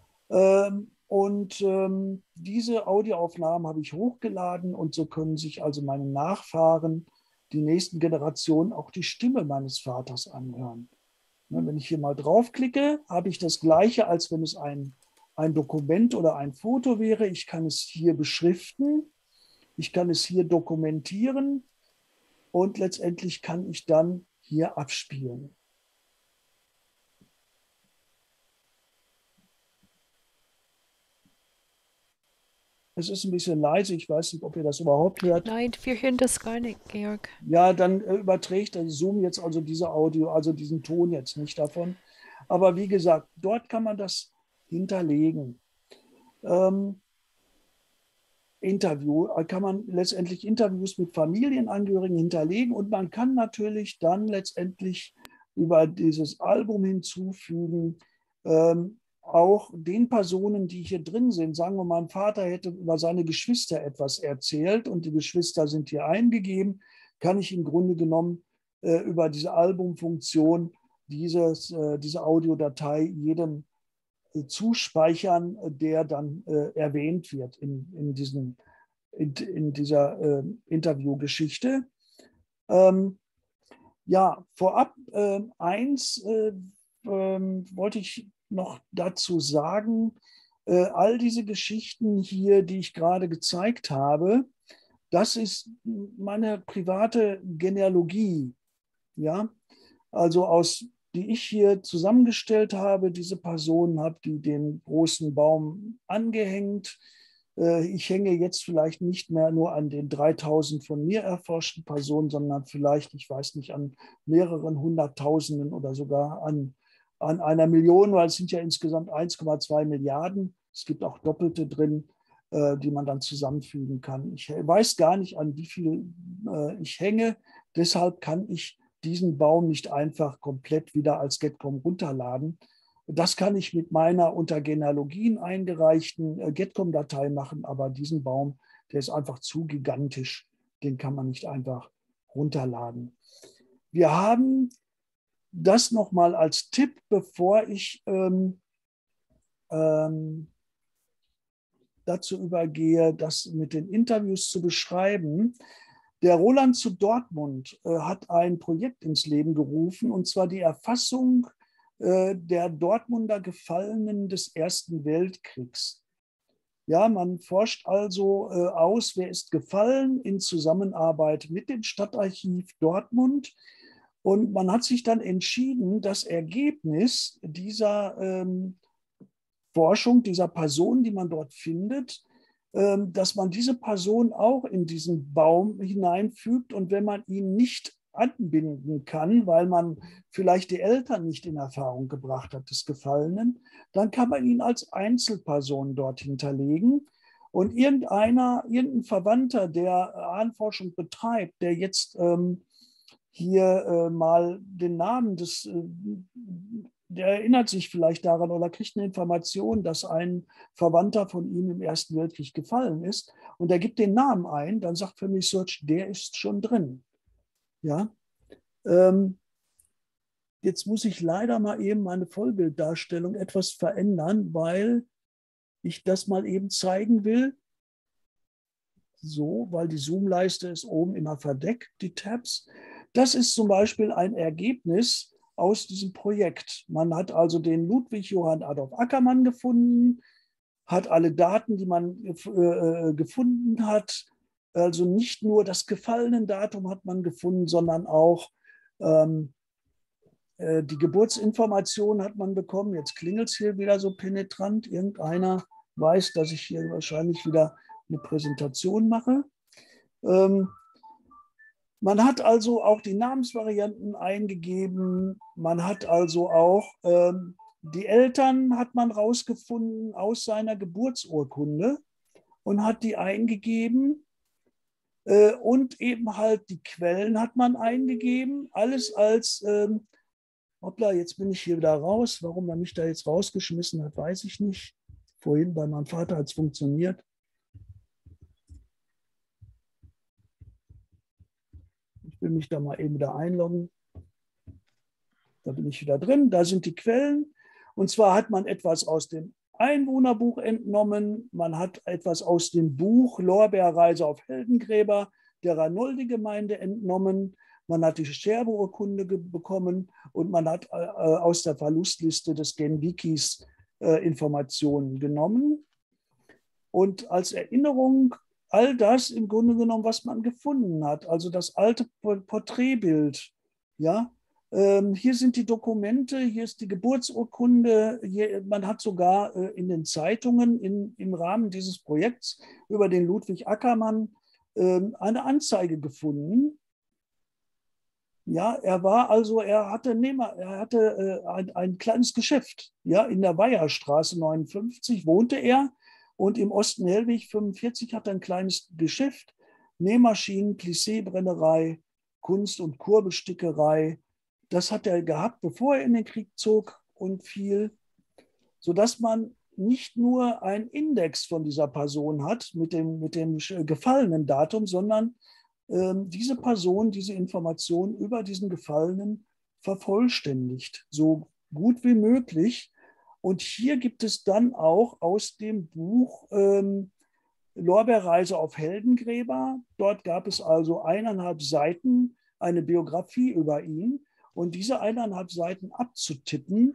und diese Audioaufnahmen habe ich hochgeladen und so können sich also meine Nachfahren, die nächsten Generationen, auch die Stimme meines Vaters anhören. Wenn ich hier mal draufklicke, habe ich das Gleiche, als wenn es ein Dokument oder ein Foto wäre. Ich kann es hier beschriften, ich kann es hier dokumentieren und letztendlich kann ich dann hier abspielen. Es ist ein bisschen leise, ich weiß nicht, ob ihr das überhaupt hört. Nein, wir hören das gar nicht, Georg. Ja, dann überträgt der Zoom jetzt also diese Audio, also diesen Ton jetzt nicht davon. Aber wie gesagt, dort kann man das hinterlegen. Kann man letztendlich Interviews mit Familienangehörigen hinterlegen und man kann natürlich dann letztendlich über dieses Album hinzufügen, auch den Personen, die hier drin sind. Sagen wir, mein Vater hätte über seine Geschwister etwas erzählt und die Geschwister sind hier eingegeben, kann ich im Grunde genommen über diese Albumfunktion diese Audiodatei jedem zuspeichern, der dann erwähnt wird in dieser Interviewgeschichte. Ja, vorab eins wollte ich noch dazu sagen, all diese Geschichten hier, die ich gerade gezeigt habe, das ist meine private Genealogie, ja, also die ich hier zusammengestellt habe. Diese Personen habe die den großen Baum angehängt. Ich hänge jetzt vielleicht nicht mehr nur an den 3000 von mir erforschten Personen, sondern vielleicht, ich weiß nicht, an mehreren Hunderttausenden oder sogar an einer Million, weil es sind ja insgesamt 1,2 Milliarden. Es gibt auch Doppelte drin, die man dann zusammenfügen kann. Ich weiß gar nicht, an wie viel ich hänge. Deshalb kann ich diesen Baum nicht einfach komplett wieder als Getcom runterladen. Das kann ich mit meiner unter Genealogien eingereichten Getcom-Datei machen, aber diesen Baum, der ist einfach zu gigantisch. Den kann man nicht einfach runterladen. Wir haben das nochmal als Tipp, bevor ich dazu übergehe, das mit den Interviews zu beschreiben. Der Roland zu Dortmund hat ein Projekt ins Leben gerufen, und zwar die Erfassung der Dortmunder Gefallenen des Ersten Weltkriegs. Ja, man forscht also aus, wer ist gefallen in Zusammenarbeit mit dem Stadtarchiv Dortmund. Und man hat sich dann entschieden, das Ergebnis dieser Forschung, dieser Person, die man dort findet, dass man diese Person auch in diesen Baum hineinfügt. Und wenn man ihn nicht anbinden kann, weil man vielleicht die Eltern nicht in Erfahrung gebracht hat des Gefallenen, dann kann man ihn als Einzelperson dort hinterlegen. Und irgendein Verwandter, der Ahnenforschung betreibt, der jetzt hier mal den Namen der erinnert sich vielleicht daran oder kriegt eine Information, dass ein Verwandter von ihm im Ersten Weltkrieg gefallen ist und er gibt den Namen ein, dann sagt Family Search, der ist schon drin. Ja? Jetzt muss ich leider mal eben meine Vollbilddarstellung etwas verändern, weil ich das mal eben zeigen will. So, weil die Zoom-Leiste ist oben immer verdeckt, die Tabs. Das ist zum Beispiel ein Ergebnis aus diesem Projekt. Man hat also den Ludwig Johann Adolf Ackermann gefunden, hat alle Daten, die man gefunden hat, also nicht nur das Gefallenendatum hat man gefunden, sondern auch die Geburtsinformation hat man bekommen. Jetzt klingelt es hier wieder so penetrant. Irgendeiner weiß, dass ich hier wahrscheinlich wieder eine Präsentation mache. Man hat also auch die Namensvarianten eingegeben. Man hat also auch die Eltern hat man rausgefunden aus seiner Geburtsurkunde und hat die eingegeben. Und eben halt die Quellen hat man eingegeben. Alles als, hoppla, jetzt bin ich hier wieder raus. Warum er mich da jetzt rausgeschmissen hat, weiß ich nicht. Vorhin bei meinem Vater hat es funktioniert. Ich will mich da mal eben wieder einloggen. Da bin ich wieder drin. Da sind die Quellen. Und zwar hat man etwas aus dem Einwohnerbuch entnommen. Man hat etwas aus dem Buch Lorbeerreise auf Heldengräber der Ranoldi-Gemeinde entnommen. Man hat die Sterbeurkunde bekommen und man hat aus der Verlustliste des Genwikis Informationen genommen. Und als Erinnerung all das im Grunde genommen, was man gefunden hat, also das alte Porträtbild. Ja? Hier sind die Dokumente, hier ist die Geburtsurkunde, man hat sogar in den Zeitungen im Rahmen dieses Projekts über den Ludwig Ackermann eine Anzeige gefunden. Ja, er hatte ein kleines Geschäft. Ja, in der Weiherstraße 59 wohnte er und im Osten Hellwig 45 hat er ein kleines Geschäft, Nähmaschinen, Plissé-Brennerei, Kunst- und Kurbelstickerei. Das hat er gehabt, bevor er in den Krieg zog und fiel, sodass man nicht nur einen Index von dieser Person hat mit dem gefallenen Datum, sondern diese Person, diese Information über diesen Gefallenen vervollständigt, so gut wie möglich. Und hier gibt es dann auch aus dem Buch Lorbeerreise auf Heldengräber, dort gab es also 1,5 Seiten, eine Biografie über ihn. Und diese 1,5 Seiten abzutippen,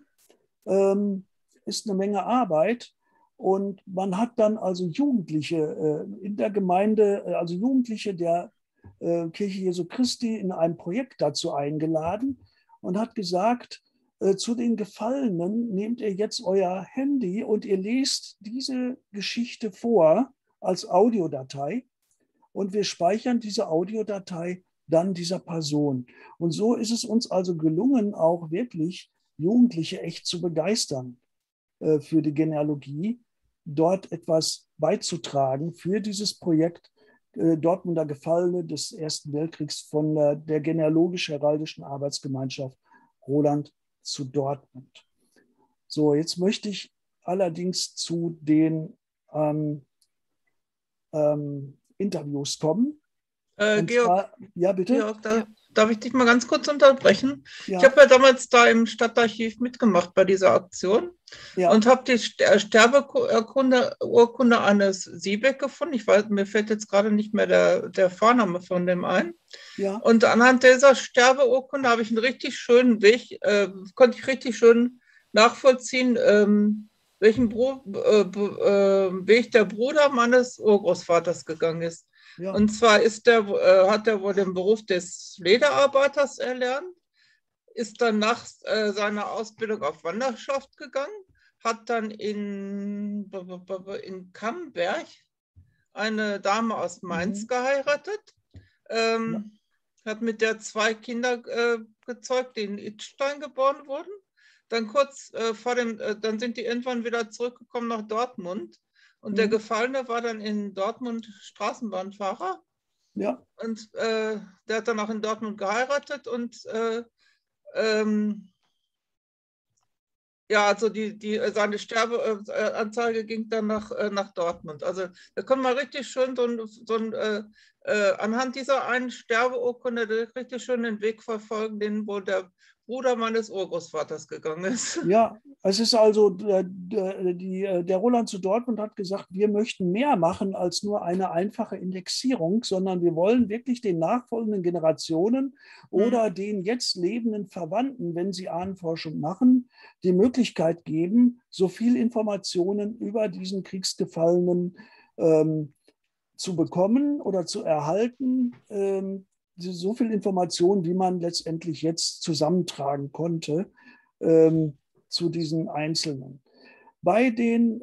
ist eine Menge Arbeit. Und man hat dann also Jugendliche in der Gemeinde, also Jugendliche der Kirche Jesu Christi in einem Projekt dazu eingeladen und hat gesagt, zu den Gefallenen nehmt ihr jetzt euer Handy und ihr lest diese Geschichte vor als Audiodatei und wir speichern diese Audiodatei dann dieser Person. Und so ist es uns also gelungen, auch wirklich Jugendliche echt zu begeistern für die Genealogie, dort etwas beizutragen für dieses Projekt Dortmunder Gefallene des Ersten Weltkriegs von der Genealogisch-Heraldischen Arbeitsgemeinschaft Roland zu Dortmund. So, jetzt möchte ich allerdings zu den Interviews kommen. Georg, ja, bitte? Georg, darf ich dich mal ganz kurz unterbrechen? Ja. Ich habe ja damals da im Stadtarchiv mitgemacht bei dieser Aktion und habe die Sterbeurkunde eines Siebeck gefunden. Mir fällt jetzt gerade nicht mehr der Vorname von dem ein. Ja. Und anhand dieser Sterbeurkunde habe ich einen richtig schönen Weg, konnte ich richtig schön nachvollziehen, welchen Weg der Bruder meines Urgroßvaters gegangen ist. Ja. Und zwar hat er wohl den Beruf des Lederarbeiters erlernt, ist dann nach seiner Ausbildung auf Wanderschaft gegangen, hat dann in Camberg eine Dame aus Mainz geheiratet, hat mit der 2 Kinder gezeugt, die in Idstein geboren wurden. Dann kurz dann sind die irgendwann wieder zurückgekommen nach Dortmund. Und der Gefallene war dann in Dortmund Straßenbahnfahrer. Ja. Und der hat dann auch in Dortmund geheiratet und ja, also seine Sterbeanzeige ging dann nach Dortmund. Also da kann man richtig schön anhand dieser einen Sterbeurkunde richtig schön den Weg verfolgen, wo der Bruder meines Urgroßvaters gegangen ist. Ja, es ist also, der Roland zu Dortmund hat gesagt, wir möchten mehr machen als nur eine einfache Indexierung, sondern wir wollen wirklich den nachfolgenden Generationen oder den jetzt lebenden Verwandten, wenn sie Ahnenforschung machen, die Möglichkeit geben, so viel Informationen über diesen Kriegsgefallenen zu bekommen oder zu erhalten, so viel Informationen, wie man letztendlich jetzt zusammentragen konnte zu diesen Einzelnen. Bei den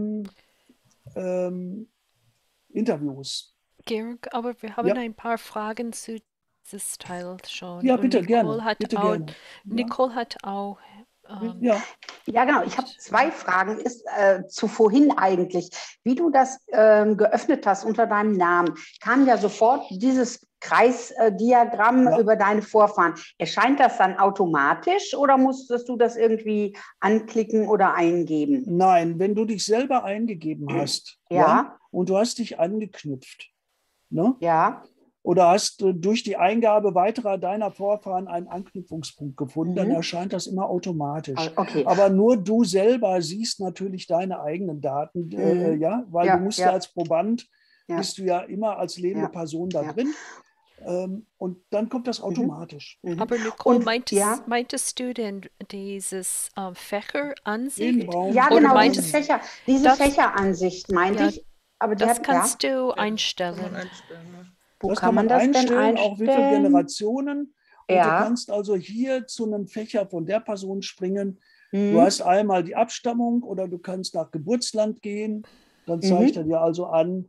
Interviews. Georg, aber wir haben ein paar Fragen zu dieses Teil schon. Ja, bitte, gerne. Nicole hat auch ja, genau. Ich habe 2 Fragen. Ist zu vorhin eigentlich, wie du das geöffnet hast unter deinem Namen, kam ja sofort dieses Kreisdiagramm über deine Vorfahren. Erscheint das dann automatisch oder musstest du das irgendwie anklicken oder eingeben? Nein, wenn du dich selber eingegeben hast und du hast dich angeknüpft, ne? Ja. Oder hast durch die Eingabe weiterer deiner Vorfahren einen Anknüpfungspunkt gefunden, dann erscheint das immer automatisch. Okay. Aber nur du selber siehst natürlich deine eigenen Daten, weil du musst ja als Proband, bist du ja immer als lebende Person da drin. Und dann kommt das automatisch. Aber Nicole, meintest du denn dieses Fächeransicht? Ja, genau, diese Fächeransicht meinte ich. Aber das kannst du einstellen. Wo das kann man das einstellen, denn einstellen? auch wie viele Generationen. Und du kannst also hier zu einem Fächer von der Person springen. Du hast einmal die Abstammung oder du kannst nach Geburtsland gehen. Dann zeigt er dir also an,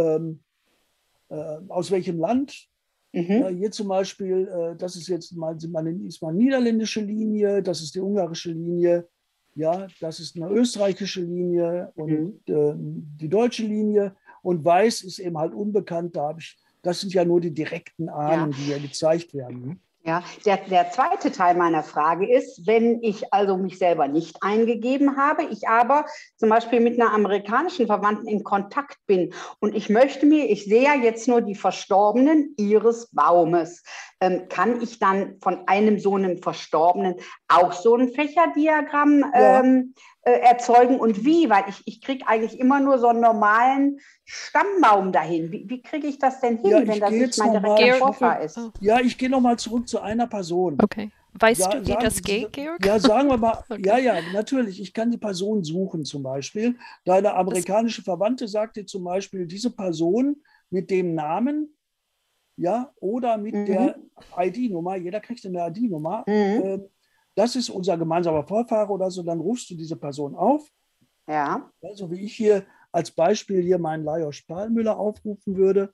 aus welchem Land. Ja, hier zum Beispiel, das ist jetzt mal niederländische Linie, das ist die ungarische Linie, ja, das ist eine österreichische Linie und die deutsche Linie. Und weiß ist eben halt unbekannt, das sind ja nur die direkten Ahnen, die ja gezeigt werden. Ja, der zweite Teil meiner Frage ist, wenn ich also mich selber nicht eingegeben habe, ich aber zum Beispiel mit einer amerikanischen Verwandten in Kontakt bin und ich sehe ja jetzt nur die Verstorbenen ihres Baumes. Kann ich dann von so einem Verstorbenen auch so ein Fächerdiagramm erzeugen und wie? Weil ich kriege eigentlich immer nur so einen normalen Stammbaum dahin. Wie kriege ich das denn hin, wenn das nicht mein direkter Vorfahr ist? Ja, ich gehe nochmal zurück zu einer Person. Okay. Weißt du, wie das geht, Georg? Ja, sagen wir mal, ja, natürlich. Ich kann die Person suchen zum Beispiel. Deine amerikanische Verwandte sagt dir zum Beispiel, diese Person mit dem Namen, ja, oder mit der ID-Nummer, jeder kriegt eine ID-Nummer, das ist unser gemeinsamer Vorfahre oder so, dann rufst du diese Person auf. Ja. So wie ich hier als Beispiel hier meinen Lajos Stahlmüller aufrufen würde.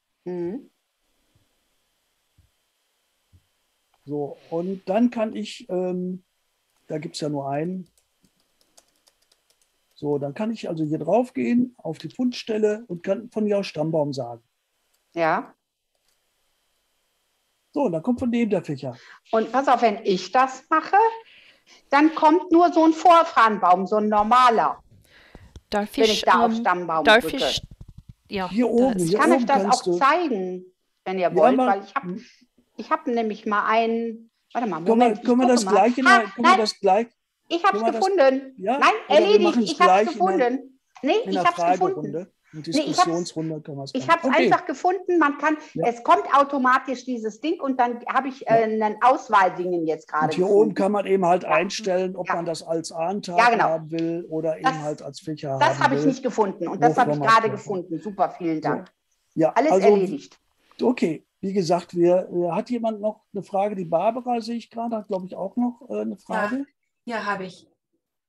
So, und dann kann ich, da gibt es ja nur einen. So, dann kann ich also hier drauf gehen, auf die Fundstelle und kann von hier aus Stammbaum sagen. Ja. So, und dann kommt von dem der Fächer. Und pass auf, wenn ich das mache, dann kommt nur so ein Vorfahrenbaum, so ein normaler. Wenn ich da auf Stammbaum drücke. Hier oben. Ich kann euch das auch zeigen, wenn ihr wollt, weil ich habe nämlich mal einen. Warte mal, Moment. Können wir das gleich? Ich habe es gefunden. Nein, erledigt. Ich habe es gefunden. Nee, ich habe es gefunden. Diskussionsrunde können wir es Ich habe es einfach gefunden. Es kommt automatisch dieses Ding und dann habe ich ein Auswahldingen jetzt gerade. Und hier oben kann man eben halt einstellen, ob man das als Ahntag haben will oder eben halt als Fächer haben will. Das habe ich nicht gefunden und das habe ich gerade gefunden. Super, vielen Dank. So. Ja, alles erledigt. Okay, wie gesagt, hat jemand noch eine Frage? Die Barbara sehe ich gerade, hat glaube ich auch noch eine Frage. Ja, habe ich.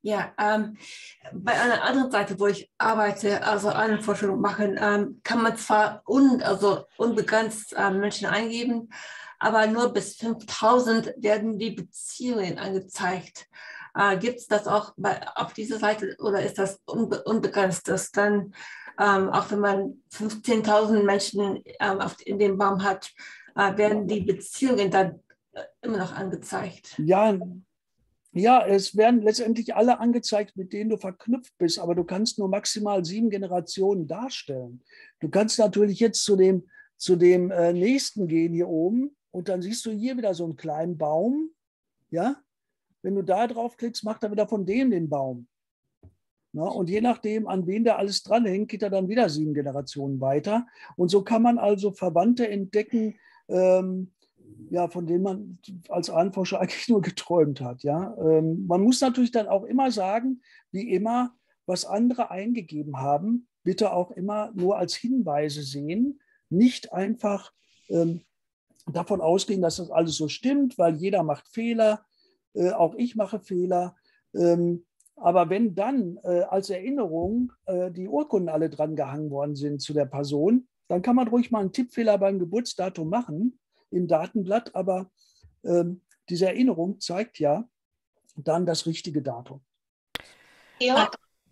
Ja, bei einer anderen Seite, wo ich arbeite, also eine Vorstellung machen, kann man zwar unbegrenzt Menschen eingeben, aber nur bis 5000 werden die Beziehungen angezeigt. Gibt es das auch auf dieser Seite oder ist das unbegrenzt, dass dann, auch wenn man 15.000 Menschen in dem Baum hat, werden die Beziehungen dann immer noch angezeigt? Ja, es werden letztendlich alle angezeigt, mit denen du verknüpft bist, aber du kannst nur maximal 7 Generationen darstellen. Du kannst natürlich jetzt zu dem nächsten gehen hier oben und dann siehst du hier wieder so einen kleinen Baum. Ja? Wenn du da drauf klickst, macht er wieder von dem den Baum. Na, und je nachdem, an wen da alles dranhängt, geht er dann wieder 7 Generationen weiter. Und so kann man also Verwandte entdecken, ja, von denen man als Ahnenforscher eigentlich nur geträumt hat. Ja? Man muss natürlich dann auch immer sagen, wie immer, was andere eingegeben haben, bitte auch immer nur als Hinweise sehen, nicht einfach davon ausgehen, dass das alles so stimmt, weil jeder macht Fehler, auch ich mache Fehler. Aber wenn dann als Erinnerung die Urkunden alle dran gehangen worden sind zu der Person, dann kann man ruhig mal einen Tippfehler beim Geburtsdatum machen im Datenblatt, aber diese Erinnerung zeigt ja dann das richtige Datum. Ja.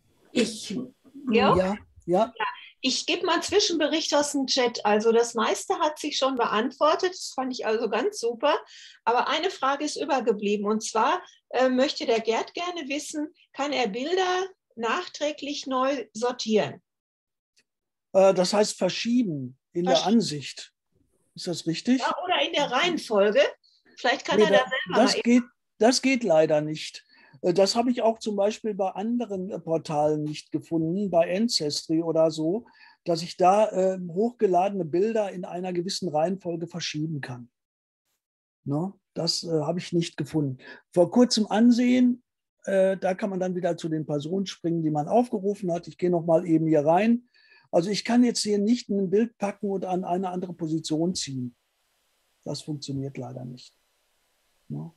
Ja. Ich gebe mal einen Zwischenbericht aus dem Chat. Also das meiste hat sich schon beantwortet. Das fand ich also ganz super. Aber eine Frage ist übergeblieben. Und zwar möchte der Gerd gerne wissen, kann er Bilder nachträglich neu sortieren? Das heißt verschieben in der Ansicht. Ist das richtig? Ja, oder in der Reihenfolge. Vielleicht kann er da selber das geht leider nicht. Das habe ich auch zum Beispiel bei anderen Portalen nicht gefunden, bei Ancestry oder so, dass ich da hochgeladene Bilder in einer gewissen Reihenfolge verschieben kann. No, das habe ich nicht gefunden. Vor kurzem Ansehen, da kann man dann wieder zu den Personen springen, die man aufgerufen hat. Ich gehe noch mal eben hier rein. Also ich kann jetzt hier nicht ein Bild packen und an eine andere Position ziehen. Das funktioniert leider nicht. No.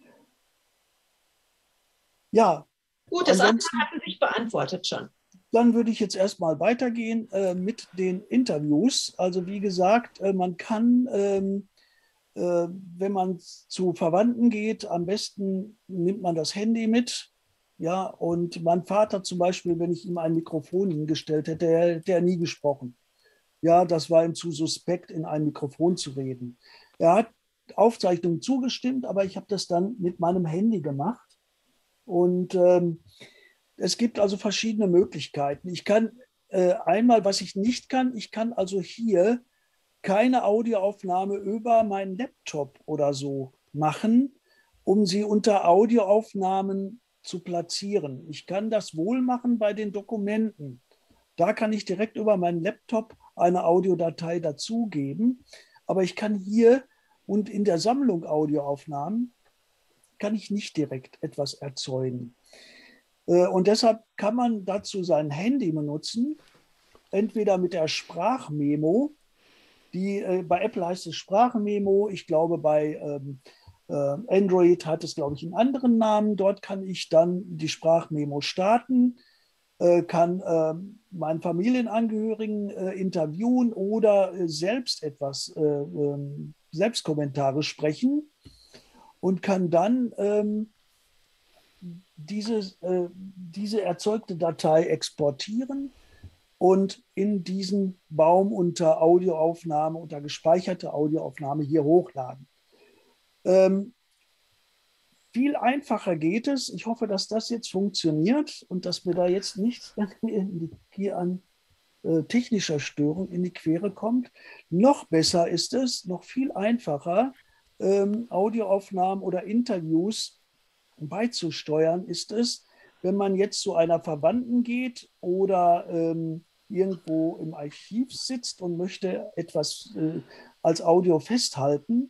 Ja. Gut, das andere hatten sich beantwortet schon. Dann würde ich jetzt erstmal weitergehen mit den Interviews. Also wie gesagt, man kann, wenn man zu Verwandten geht, am besten nimmt man das Handy mit. Ja, und mein Vater zum Beispiel, wenn ich ihm ein Mikrofon hingestellt hätte, hätte er nie gesprochen. Ja, das war ihm zu suspekt, in ein Mikrofon zu reden. Er hat Aufzeichnungen zugestimmt, aber ich habe das dann mit meinem Handy gemacht. Und es gibt also verschiedene Möglichkeiten. Ich kann einmal, was ich nicht kann, ich kann also hier keine Audioaufnahme über meinen Laptop oder so machen, um sie unter Audioaufnahmen zu platzieren. Ich kann das wohl machen bei den Dokumenten. Da kann ich direkt über meinen Laptop eine Audiodatei dazugeben. Aber ich kann hier und in der Sammlung Audioaufnahmen kann ich nicht direkt etwas erzeugen. Und deshalb kann man dazu sein Handy benutzen, entweder mit der Sprachmemo, bei Apple heißt es Sprachmemo, ich glaube bei Android hat es, glaube ich, einen anderen Namen. Dort kann ich dann die Sprachmemo starten, kann meinen Familienangehörigen interviewen oder selbst Selbstkommentare sprechen und kann dann diese erzeugte Datei exportieren und in diesen Baum unter Audioaufnahme, unter gespeicherte Audioaufnahme hier hochladen. Viel einfacher geht es. Ich hoffe, dass das jetzt funktioniert und dass mir da jetzt nichts hier an technischer Störung in die Quere kommt. Noch besser ist es, noch viel einfacher, Audioaufnahmen oder Interviews beizusteuern ist es, wenn man jetzt zu einer Verwandten geht oder irgendwo im Archiv sitzt und möchte etwas als Audio festhalten.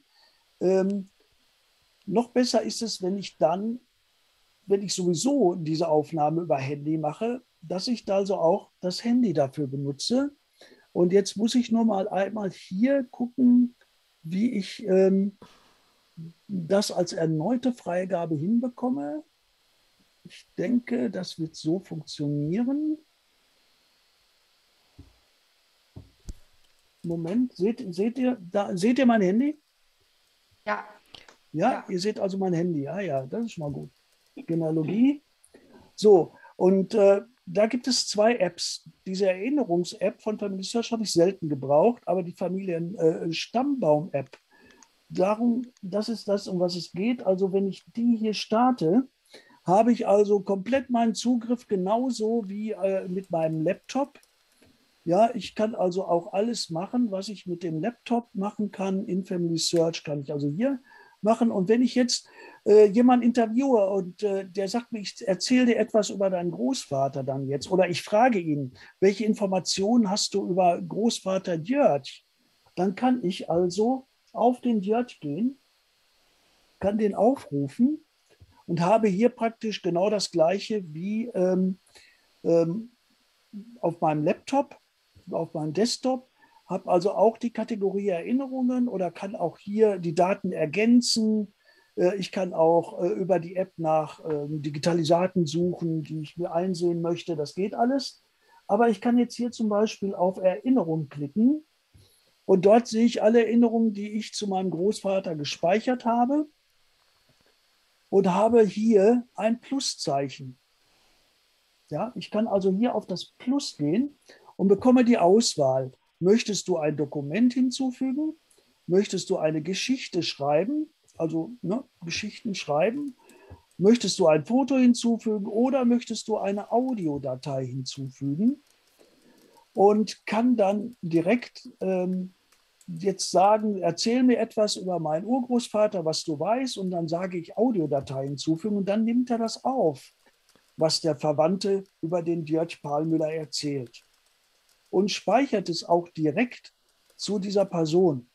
Noch besser ist es, wenn ich sowieso diese Aufnahme über Handy mache, dass ich da also auch das Handy dafür benutze. Und jetzt muss ich nur mal einmal hier gucken, wie ich das als erneute Freigabe hinbekomme. Ich denke, das wird so funktionieren. Moment, seht ihr mein Handy? Ja. Ja, ihr seht also mein Handy. Ja, das ist schon mal gut. Genealogie. So, und da gibt es 2 Apps. Diese Erinnerungs-App von Family Search habe ich selten gebraucht, aber die Familienstammbaum-App, das ist das, um was es geht. Also wenn ich die hier starte, habe ich also komplett meinen Zugriff, genauso wie mit meinem Laptop. Ja, ich kann also auch alles machen, was ich mit dem Laptop machen kann. In Family Search kann ich also hier machen. Und wenn ich jetzt jemanden interviewe und der sagt mir, ich erzähle dir etwas über deinen Großvater dann jetzt, oder ich frage ihn, welche Informationen hast du über Großvater Jörg, dann kann ich also auf den Jörg gehen, kann den aufrufen und habe hier praktisch genau das Gleiche wie auf meinem Laptop, auf meinem Desktop, habe also auch die Kategorie Erinnerungen oder kann auch hier die Daten ergänzen. Ich kann auch über die App nach Digitalisaten suchen, die ich mir einsehen möchte. Das geht alles. Aber ich kann jetzt hier zum Beispiel auf Erinnerung klicken und dort sehe ich alle Erinnerungen, die ich zu meinem Großvater gespeichert habe und habe hier ein Pluszeichen. Ja, ich kann also hier auf das Plus gehen und bekomme die Auswahl. Möchtest du ein Dokument hinzufügen? Möchtest du eine Geschichte schreiben? Also Geschichten schreiben? Möchtest du ein Foto hinzufügen oder möchtest du eine Audiodatei hinzufügen? Und kann dann direkt jetzt sagen, erzähl mir etwas über meinen Urgroßvater, was du weißt, und dann sage ich Audiodatei hinzufügen und dann nimmt er das auf, was der Verwandte über den Jörg Pahlmüller erzählt. Und speichert es auch direkt zu dieser Person.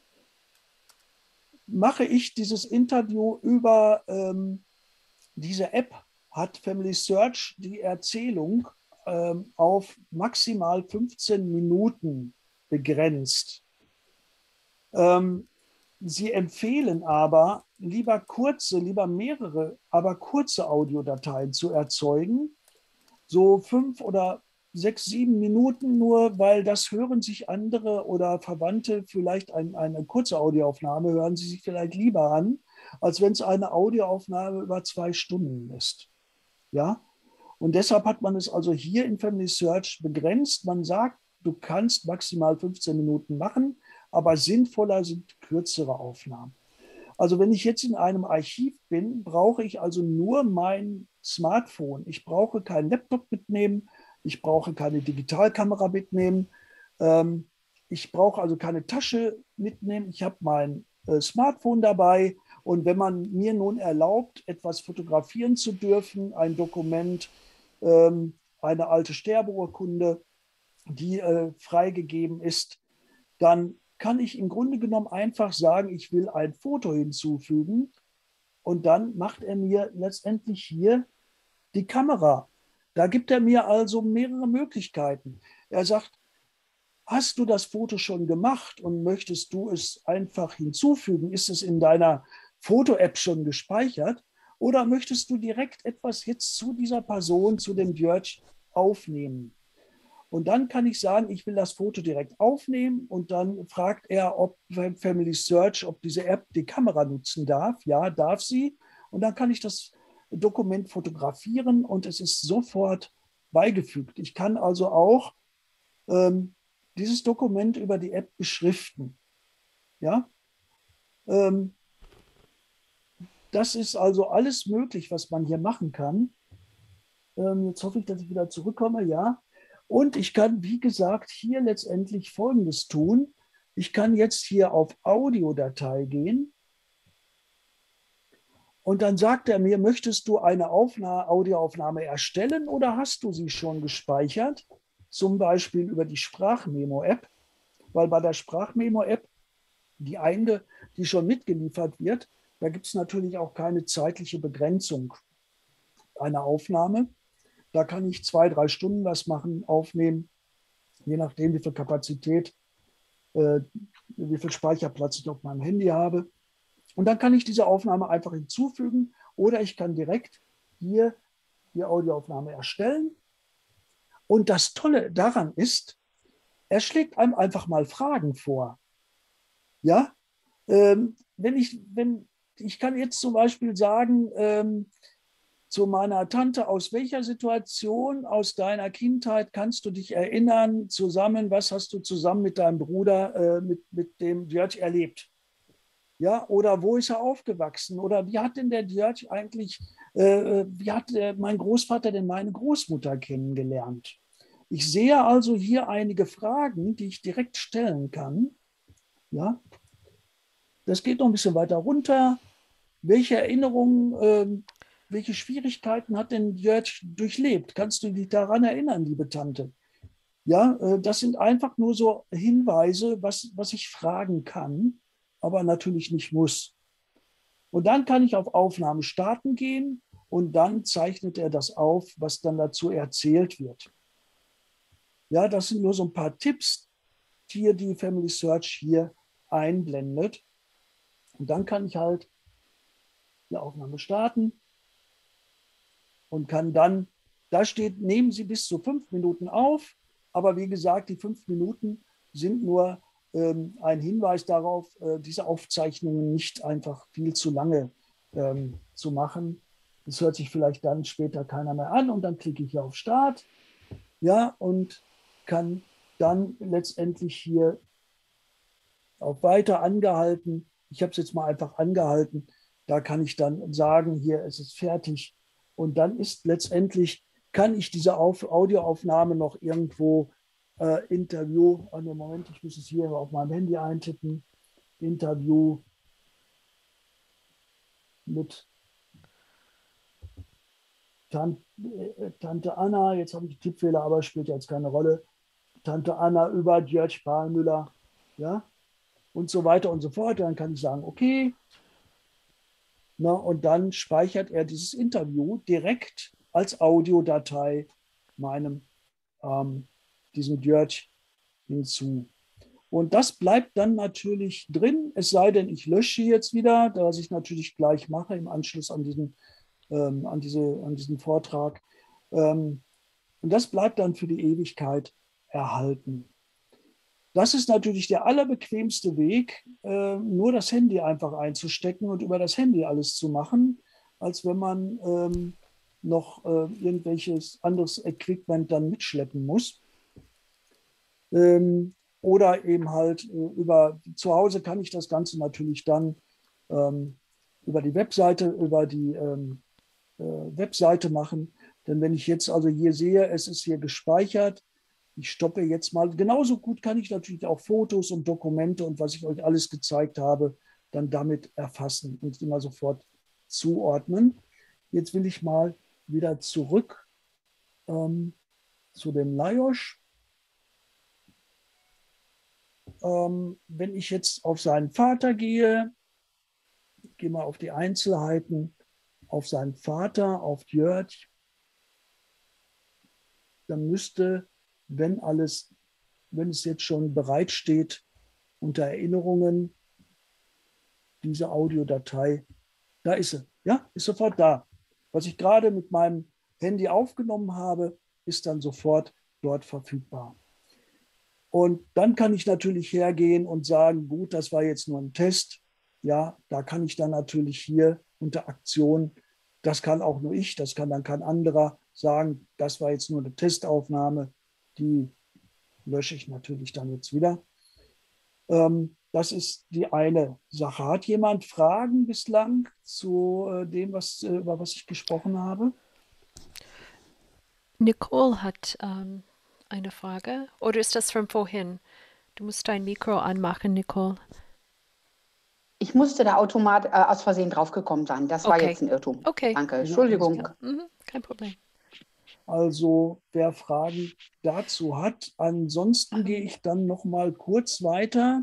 Mache ich dieses Interview über diese App, hat Family Search die Erzählung auf maximal 15 Minuten begrenzt. Sie empfehlen aber, lieber mehrere, aber kurze Audiodateien zu erzeugen, so 5 oder 6, 7 Minuten nur, weil das hören sich andere oder Verwandte vielleicht eine kurze Audioaufnahme, hören sie sich vielleicht lieber an, als wenn es eine Audioaufnahme über 2 Stunden ist. Ja? Und deshalb hat man es also hier in Family Search begrenzt. Man sagt, du kannst maximal 15 Minuten machen, aber sinnvoller sind kürzere Aufnahmen. Also wenn ich jetzt in einem Archiv bin, brauche ich also nur mein Smartphone. Ich brauche keinen Laptop mitnehmen, ich brauche keine Digitalkamera mitnehmen, ich brauche also keine Tasche mitnehmen. Ich habe mein Smartphone dabei und wenn man mir nun erlaubt, etwas fotografieren zu dürfen, ein Dokument, eine alte Sterbeurkunde, die freigegeben ist, dann kann ich im Grunde genommen einfach sagen, ich will ein Foto hinzufügen und dann macht er mir letztendlich hier die Kamera. Da gibt er mir also mehrere Möglichkeiten. Er sagt, hast du das Foto schon gemacht und möchtest du es einfach hinzufügen? Ist es in deiner Foto-App schon gespeichert? Oder möchtest du direkt etwas jetzt zu dieser Person, zu dem Jörg aufnehmen? Und dann kann ich sagen, ich will das Foto direkt aufnehmen und dann fragt er, ob Family Search, ob diese App die Kamera nutzen darf. Ja, darf sie. Und dann kann ich das Dokument fotografieren und es ist sofort beigefügt. Ich kann also auch dieses Dokument über die App beschriften. Ja? Das ist also alles möglich, was man hier machen kann. Jetzt hoffe ich, dass ich wieder zurückkomme. Ja. Und ich kann, wie gesagt, hier letztendlich Folgendes tun. Ich kann jetzt hier auf Audiodatei gehen und dann sagt er mir, möchtest du eine Audioaufnahme erstellen oder hast du sie schon gespeichert? Zum Beispiel über die Sprachmemo-App, weil bei der Sprachmemo-App, die schon mitgeliefert wird, da gibt es natürlich auch keine zeitliche Begrenzung einer Aufnahme. Da kann ich 2, 3 Stunden was machen, aufnehmen, je nachdem, wie viel Kapazität, wie viel Speicherplatz ich auf meinem Handy habe. Und dann kann ich diese Aufnahme einfach hinzufügen oder ich kann direkt hier die Audioaufnahme erstellen. Und das Tolle daran ist, er schlägt einem einfach mal Fragen vor. Ja, ich kann jetzt zum Beispiel sagen, zu meiner Tante, aus welcher Situation aus deiner Kindheit kannst du dich erinnern, was hast du zusammen mit deinem Bruder, mit dem Djörg erlebt? Ja, oder wo ist er aufgewachsen? Oder wie hat denn der Djörg eigentlich, wie hat mein Großvater denn meine Großmutter kennengelernt? Ich sehe also hier einige Fragen, die ich direkt stellen kann. Ja, das geht noch ein bisschen weiter runter. Welche Erinnerungen, welche Schwierigkeiten hat denn Djörg durchlebt? Kannst du dich daran erinnern, liebe Tante? Ja, das sind einfach nur so Hinweise, was ich fragen kann, aber natürlich nicht muss. Und dann kann ich auf Aufnahme starten gehen und dann zeichnet er das auf, was dann dazu erzählt wird. Ja, das sind nur so ein paar Tipps, die die Family Search hier einblendet. Und dann kann ich halt die Aufnahme starten und kann dann, da steht, nehmen Sie bis zu 5 Minuten auf. Aber wie gesagt, die 5 Minuten sind nur ein Hinweis darauf, diese Aufzeichnungen nicht einfach viel zu lange zu machen. Das hört sich vielleicht dann später keiner mehr an und dann klicke ich hier auf Start. Ja, und kann dann letztendlich hier auf Weiter angehalten. Ich habe es jetzt mal einfach angehalten. Da kann ich dann sagen, hier ist es fertig. Und dann ist letztendlich, kann ich diese Audioaufnahme noch irgendwo Interview, Moment, ich muss es hier auf meinem Handy eintippen, Interview mit Tante Anna, jetzt habe ich Tippfehler, aber spielt jetzt keine Rolle. Tante Anna über Djörg Pahlmüller, ja, und so weiter und so fort. Dann kann ich sagen, okay. Na, und dann speichert er dieses Interview direkt als Audiodatei diesem Djörg hinzu. Und das bleibt dann natürlich drin, es sei denn, ich lösche jetzt wieder, was ich natürlich gleich mache im Anschluss an diesen Vortrag. Und das bleibt dann für die Ewigkeit erhalten. Das ist natürlich der allerbequemste Weg, nur das Handy einfach einzustecken und über das Handy alles zu machen, als wenn man noch irgendwelches anderes Equipment dann mitschleppen muss. Oder eben halt zu Hause kann ich das Ganze natürlich dann über die Webseite machen. Denn wenn ich jetzt also hier sehe, es ist hier gespeichert, ich stoppe jetzt mal. Genauso gut kann ich natürlich auch Fotos und Dokumente und was ich euch alles gezeigt habe, dann damit erfassen und immer sofort zuordnen. Jetzt will ich mal wieder zurück zu dem Lajos. Wenn ich jetzt auf seinen Vater gehe, gehe mal auf die Einzelheiten, auf seinen Vater, auf Djörg, dann müsste, wenn es jetzt schon bereitsteht, unter Erinnerungen, diese Audiodatei, da ist sie, ja, ist sofort da. Was ich gerade mit meinem Handy aufgenommen habe, ist dann sofort dort verfügbar. Und dann kann ich natürlich hergehen und sagen, gut, das war jetzt nur ein Test. Ja, da kann ich dann natürlich hier unter Aktion, das kann auch nur ich, das kann dann kein anderer sagen, das war jetzt nur eine Testaufnahme, die lösche ich natürlich dann jetzt wieder. Das ist die eine Sache. Hat jemand Fragen bislang zu dem, über was ich gesprochen habe? Nicole hat eine Frage. Oder ist das von vorhin? Du musst dein Mikro anmachen, Nicole. Ich musste da automatisch aus Versehen draufgekommen sein. Das war jetzt ein Irrtum. Okay. Danke, Entschuldigung. Ja, kein Problem. Also wer Fragen dazu hat, ansonsten gehe ich dann noch mal kurz weiter,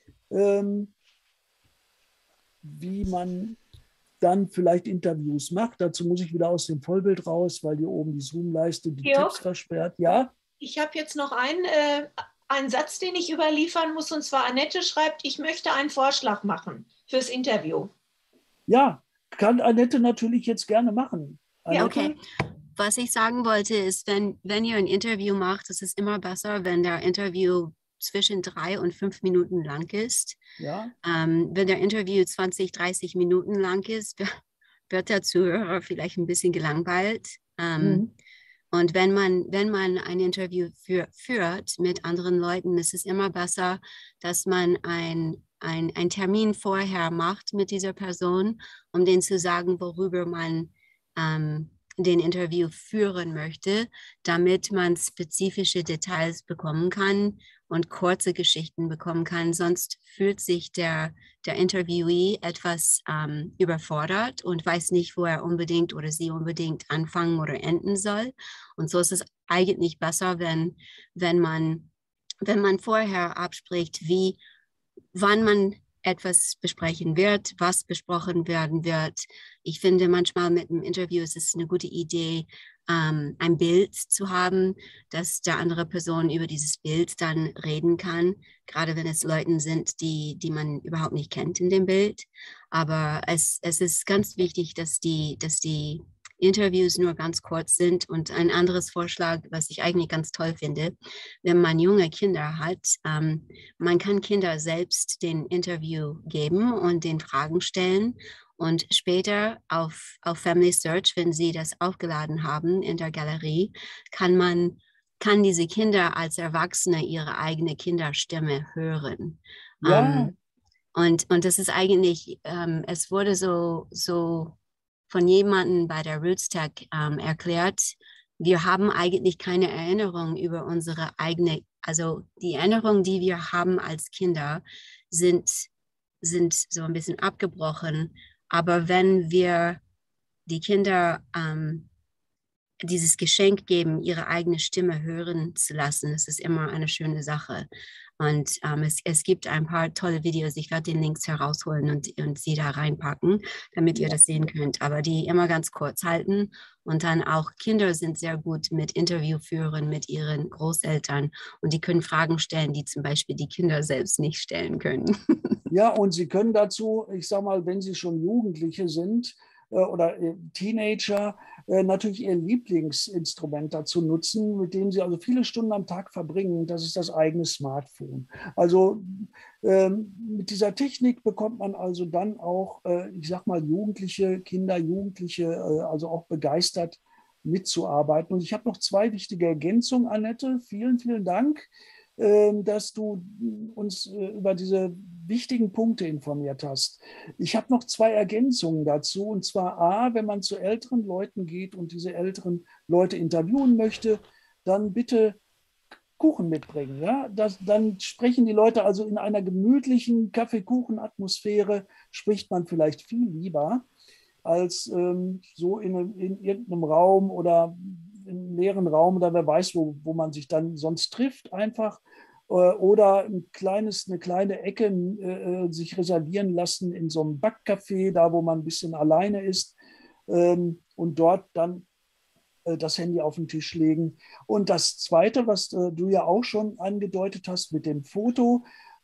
wie man dann vielleicht Interviews macht. Dazu muss ich wieder aus dem Vollbild raus, weil hier oben die Zoom-Leiste die Tipps versperrt. Ja? Ich habe jetzt noch einen Satz, den ich überliefern muss, und zwar Annette schreibt, ich möchte einen Vorschlag machen fürs Interview. Ja, kann Annette natürlich jetzt gerne machen. Annette? Ja, okay. was ich sagen wollte, ist, wenn ihr ein Interview macht, es ist immer besser, wenn der Interview zwischen 3 und 5 Minuten lang ist. Ja. Wenn der Interview 20, 30 Minuten lang ist, wird der Zuhörer vielleicht ein bisschen gelangweilt. Und wenn man ein Interview führt mit anderen Leuten, ist es immer besser, dass man ein Termin vorher macht mit dieser Person, um denen zu sagen, worüber man den Interview führen möchte, damit man spezifische Details bekommen kann und kurze Geschichten bekommen kann. Sonst fühlt sich der Interviewee etwas überfordert und weiß nicht, wo er unbedingt oder sie unbedingt anfangen oder enden soll. Und so ist es eigentlich besser, wenn man vorher abspricht, wann man etwas besprechen wird, was besprochen werden wird. Ich finde, manchmal mit einem Interview ist es eine gute Idee, ein Bild zu haben, dass der andere Person über dieses Bild dann reden kann, gerade wenn es Leute sind, die man überhaupt nicht kennt in dem Bild. Aber es ist ganz wichtig, dass die Interviews nur ganz kurz sind. Und ein anderes Vorschlag, was ich eigentlich ganz toll finde, wenn man junge Kinder hat, man kann Kinder selbst den Interview geben und den Fragen stellen. Und später auf Family Search, wenn sie das aufgeladen haben in der Galerie, kann diese Kinder als Erwachsene ihre eigene Kinderstimme hören. Ja. Und das ist eigentlich, es wurde so von jemandem bei der RootsTech erklärt, wir haben eigentlich keine Erinnerung über unsere eigene, also die Erinnerungen, die wir haben als Kinder, sind so ein bisschen abgebrochen. Aber wenn wir die Kinder dieses Geschenk geben, ihre eigene Stimme hören zu lassen, das ist immer eine schöne Sache. Und es gibt ein paar tolle Videos, ich werde den Links herausholen und sie da reinpacken, damit ihr das sehen könnt, aber die immer ganz kurz halten. Und dann auch Kinder sind sehr gut mit Interviewführern, mit ihren Großeltern und die können Fragen stellen, die zum Beispiel die Kinder selbst nicht stellen können. Ja, und sie können dazu, ich sage mal, wenn sie schon Jugendliche sind, oder Teenager natürlich ihr Lieblingsinstrument dazu nutzen, mit dem sie also viele Stunden am Tag verbringen. Das ist das eigene Smartphone. Also mit dieser Technik bekommt man also dann auch, ich sag mal, Jugendliche, also auch begeistert mitzuarbeiten. Und ich habe noch 2 wichtige Ergänzungen, Annette. Vielen, vielen Dank, dass du uns über diese wichtigen Punkte informiert hast. Ich habe noch 2 Ergänzungen dazu. Und zwar A, wenn man zu älteren Leuten geht und diese älteren Leute interviewen möchte, dann bitte Kuchen mitbringen. Ja? Dann sprechen die Leute also in einer gemütlichen Kaffee-Kuchen-Atmosphäre, spricht man vielleicht viel lieber als so in irgendeinem Raum oder im leeren Raum oder wer weiß, wo man sich dann sonst trifft einfach. Oder eine kleine Ecke sich reservieren lassen in so einem Backcafé, da wo man ein bisschen alleine ist und dort dann das Handy auf den Tisch legen. Und das Zweite, was du ja auch schon angedeutet hast mit dem Foto,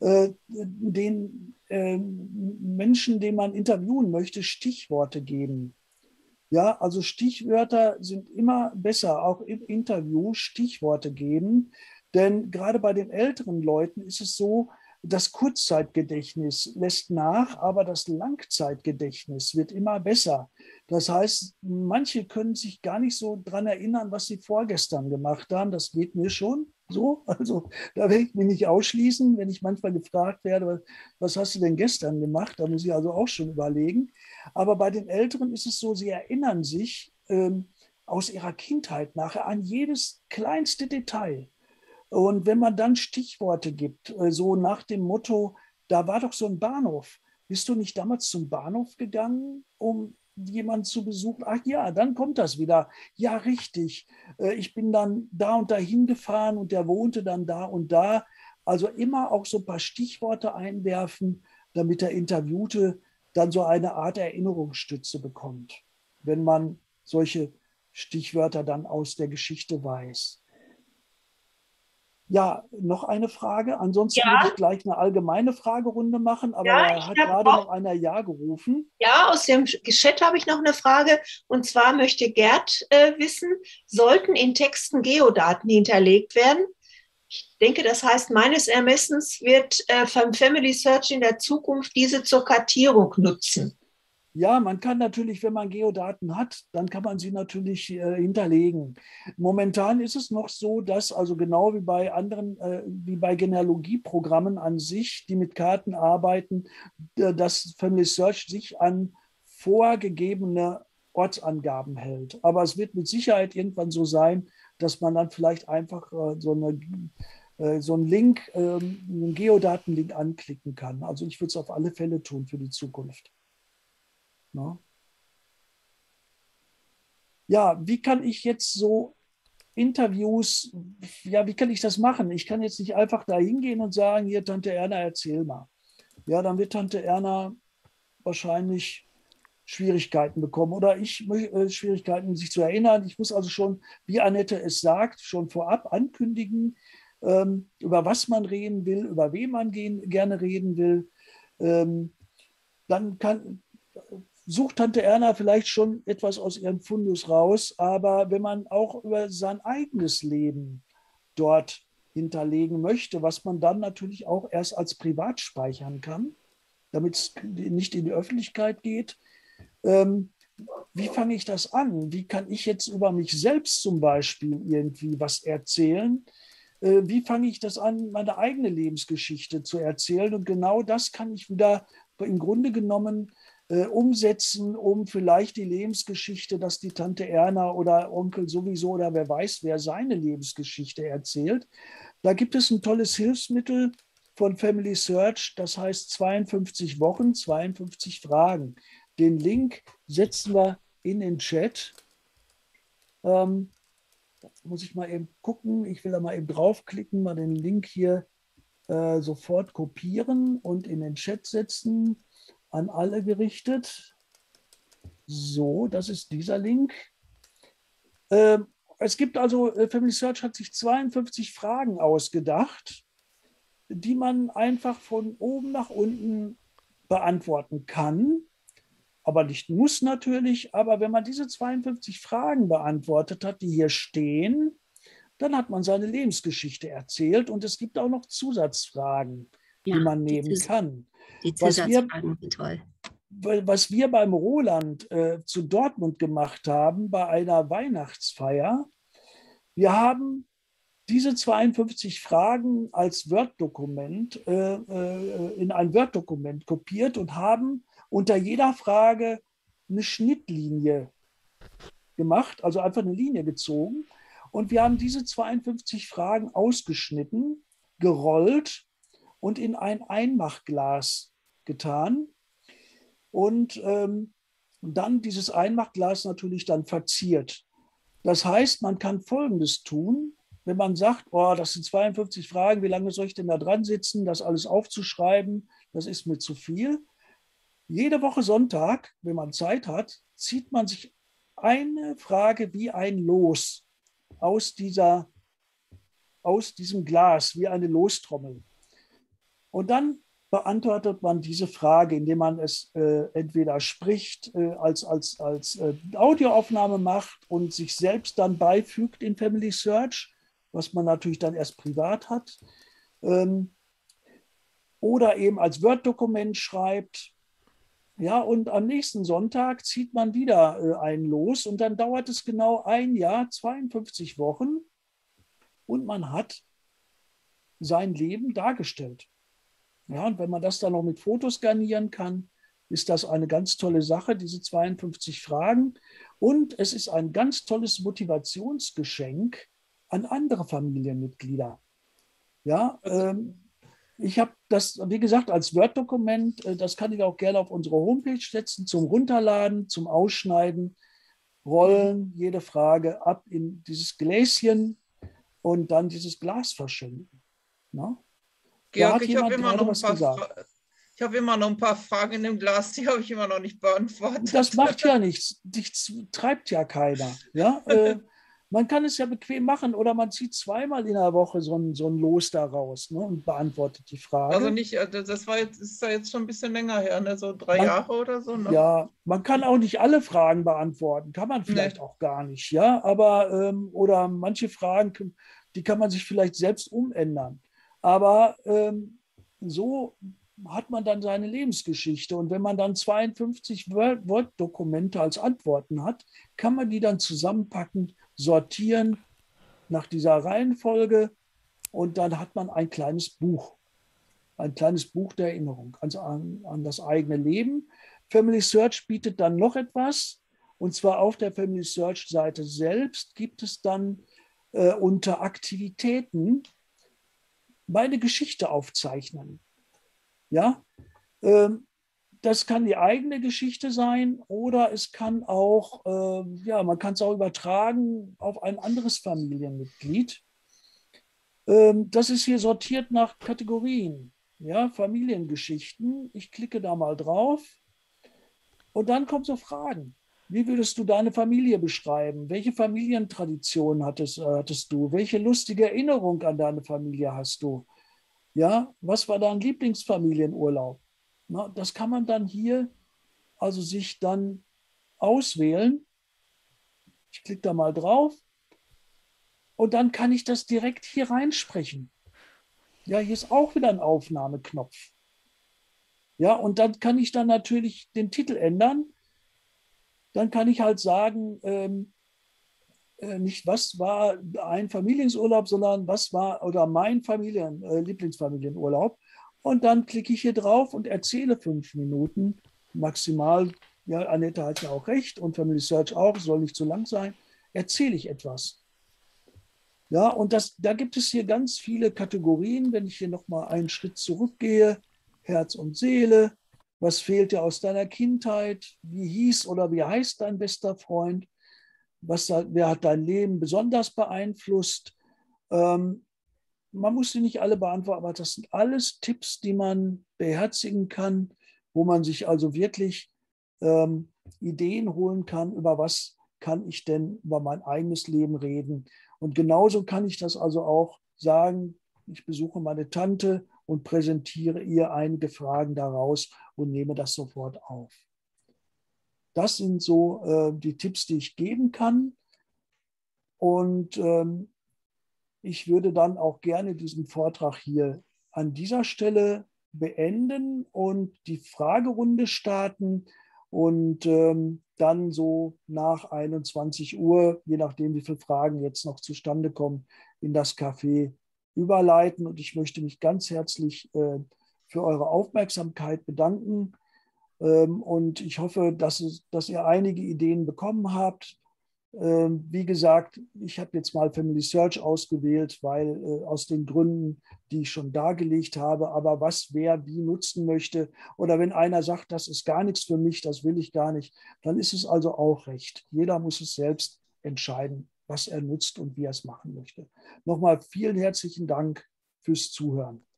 den Menschen, den man interviewen möchte, Stichworte geben. Ja, also Stichwörter sind immer besser, auch im Interview Stichworte geben. Denn gerade bei den älteren Leuten ist es so, das Kurzzeitgedächtnis lässt nach, aber das Langzeitgedächtnis wird immer besser. Das heißt, manche können sich gar nicht so daran erinnern, was sie vorgestern gemacht haben. Das geht mir schon so. Also da will ich mich nicht ausschließen, wenn ich manchmal gefragt werde, was hast du denn gestern gemacht? Da muss ich also auch schon überlegen. Aber bei den Älteren ist es so, sie erinnern sich aus ihrer Kindheit nachher an jedes kleinste Detail. Und wenn man dann Stichworte gibt, so nach dem Motto, da war doch so ein Bahnhof. Bist du nicht damals zum Bahnhof gegangen, um jemanden zu besuchen? Ach ja, dann kommt das wieder. Ja, richtig. Ich bin dann da und dahin gefahren und der wohnte dann da und da. Also immer auch so ein paar Stichworte einwerfen, damit der Interviewte dann so eine Art Erinnerungsstütze bekommt, wenn man solche Stichwörter dann aus der Geschichte weiß. Ja, noch eine Frage. Ansonsten würde ich gleich eine allgemeine Fragerunde machen, aber da hat gerade noch einer Ja gerufen. Ja, aus dem Chat habe ich noch eine Frage. Und zwar möchte Gerd wissen, sollten in Texten Geodaten hinterlegt werden? Ich denke, das heißt, meines Ermessens wird Family Search in der Zukunft diese zur Kartierung nutzen. Ja, man kann natürlich, wenn man Geodaten hat, dann kann man sie natürlich hinterlegen. Momentan ist es noch so, dass also genau wie bei anderen, wie bei Genealogieprogrammen an sich, die mit Karten arbeiten, dass Family Search sich an vorgegebene Ortsangaben hält. Aber es wird mit Sicherheit irgendwann so sein, dass man dann vielleicht einfach so einen Link, einen Geodatenlink anklicken kann. Also ich würde es auf alle Fälle tun für die Zukunft. No? Ja, wie kann ich jetzt so Interviews, ja, wie kann ich das machen? Ich kann jetzt nicht einfach da hingehen und sagen, hier, Tante Erna, erzähl mal. Ja, dann wird Tante Erna wahrscheinlich Schwierigkeiten bekommen oder ich Schwierigkeiten, sich zu erinnern. Ich muss also schon, wie Annette es sagt, schon vorab ankündigen, über was man reden will, über wen man gerne reden will. Dann sucht Tante Erna vielleicht schon etwas aus ihrem Fundus raus, aber wenn man auch über sein eigenes Leben dort hinterlegen möchte, was man dann natürlich auch erst als privat speichern kann, damit es nicht in die Öffentlichkeit geht, wie fange ich das an? Wie kann ich jetzt über mich selbst zum Beispiel irgendwie was erzählen? Wie fange ich das an, meine eigene Lebensgeschichte zu erzählen? Und genau das kann ich wieder im Grunde genommen umsetzen, um vielleicht die Lebensgeschichte, dass die Tante Erna oder Onkel sowieso oder wer weiß, wer seine Lebensgeschichte erzählt. Da gibt es ein tolles Hilfsmittel von Family Search, das heißt 52 Wochen, 52 Fragen. Den Link setzen wir in den Chat. Muss ich mal eben gucken. Ich will da mal eben draufklicken, mal den Link hier sofort kopieren und in den Chat setzen. An alle gerichtet. So, das ist dieser Link. Es gibt also, Family Search hat sich 52 Fragen ausgedacht, die man einfach von oben nach unten beantworten kann, aber nicht muss natürlich. Aber wenn man diese 52 Fragen beantwortet hat, die hier stehen, dann hat man seine Lebensgeschichte erzählt und es gibt auch noch Zusatzfragen, die man nehmen kann. Die Zusatzfragen sind toll. Was wir beim Roland zu Dortmund gemacht haben, bei einer Weihnachtsfeier, wir haben diese 52 Fragen als Word-Dokument in ein Word-Dokument kopiert und haben unter jeder Frage eine Schnittlinie gemacht, also einfach eine Linie gezogen. Und wir haben diese 52 Fragen ausgeschnitten, gerollt und in ein Einmachglas getan und dann dieses Einmachglas natürlich dann verziert. Das heißt, man kann Folgendes tun, wenn man sagt, oh, das sind 52 Fragen, wie lange soll ich denn da dran sitzen, das alles aufzuschreiben, das ist mir zu viel. Jede Woche Sonntag, wenn man Zeit hat, zieht man sich eine Frage wie ein Los aus diesem Glas, wie eine Lostrommel. Und dann beantwortet man diese Frage, indem man es entweder spricht, als Audioaufnahme macht und sich selbst dann beifügt in Family Search, was man natürlich dann erst privat hat, oder eben als Word-Dokument schreibt. Ja, und am nächsten Sonntag zieht man wieder ein Los und dann dauert es genau ein Jahr, 52 Wochen und man hat sein Leben dargestellt. Ja, und wenn man das dann noch mit Fotos garnieren kann, ist das eine ganz tolle Sache, diese 52 Fragen. Und es ist ein ganz tolles Motivationsgeschenk an andere Familienmitglieder. Ja, ich habe das, wie gesagt, als Word-Dokument, das kann ich auch gerne auf unsere Homepage setzen, zum Runterladen, zum Ausschneiden, rollen, jede Frage ab in dieses Gläschen und dann dieses Glas verschenken. Na? Georg, ich habe immer noch ein paar Fragen in dem Glas, die habe ich immer noch nicht beantwortet. Das macht ja nichts, dich treibt ja keiner. Ja? Man kann es ja bequem machen oder man zieht zweimal in der Woche so ein Los daraus, ne, und beantwortet die Frage. Also nicht, das ist ja jetzt schon ein bisschen länger her, ne? So 3 Jahre oder so. Ne? Ja, man kann auch nicht alle Fragen beantworten, kann man vielleicht auch gar nicht, ja, aber oder manche Fragen, die kann man sich vielleicht selbst umändern. Aber so hat man dann seine Lebensgeschichte. Und wenn man dann 52 Word-Dokumente als Antworten hat, kann man die dann zusammenpacken, sortieren nach dieser Reihenfolge und dann hat man ein kleines Buch der Erinnerung an das eigene Leben. Family Search bietet dann noch etwas, und zwar auf der Family Search-Seite selbst gibt es dann unter Aktivitäten meine Geschichte aufzeichnen. Ja, das kann die eigene Geschichte sein oder es kann auch, man kann es auch übertragen auf ein anderes Familienmitglied. Das ist hier sortiert nach Kategorien, ja, Familiengeschichten. Ich klicke da mal drauf und dann kommen so Fragen. Wie würdest du deine Familie beschreiben? Welche Familientradition hattest du? Welche lustige Erinnerung an deine Familie hast du? Ja, was war dein Lieblingsfamilienurlaub? Na, das kann man dann hier also sich dann auswählen. Ich klicke da mal drauf und dann kann ich das direkt hier reinsprechen. Ja, hier ist auch wieder ein Aufnahmeknopf. Ja, und dann kann ich dann natürlich den Titel ändern. Dann kann ich halt sagen, nicht was war ein Familienurlaub, sondern was war oder mein Lieblingsfamilienurlaub. Und dann klicke ich hier drauf und erzähle 5 Minuten maximal. Ja, Annette hat ja auch recht und Family Search auch, soll nicht zu lang sein. Erzähle ich etwas. Ja, und da gibt es hier ganz viele Kategorien. Wenn ich hier nochmal einen Schritt zurückgehe, Herz und Seele, was fehlt dir aus deiner Kindheit? Wie hieß oder wie heißt dein bester Freund? Wer hat dein Leben besonders beeinflusst? Man muss sie nicht alle beantworten, aber das sind alles Tipps, die man beherzigen kann, wo man sich also wirklich Ideen holen kann, über was kann ich denn über mein eigenes Leben reden. Und genauso kann ich das also auch sagen, ich besuche meine Tante und präsentiere ihr einige Fragen daraus und nehme das sofort auf. Das sind so die Tipps, die ich geben kann. Und ich würde dann auch gerne diesen Vortrag hier an dieser Stelle beenden und die Fragerunde starten und dann so nach 21 Uhr, je nachdem, wie viele Fragen jetzt noch zustande kommen, in das Café überleiten. Und ich möchte mich ganz herzlich für eure Aufmerksamkeit bedanken. Und ich hoffe, dass ihr einige Ideen bekommen habt. Wie gesagt, ich habe jetzt mal Family Search ausgewählt, weil aus den Gründen, die ich schon dargelegt habe, aber was wer wie nutzen möchte oder wenn einer sagt, das ist gar nichts für mich, das will ich gar nicht, dann ist es also auch recht. Jeder muss es selbst entscheiden, was er nutzt und wie er es machen möchte. Nochmal vielen herzlichen Dank fürs Zuhören.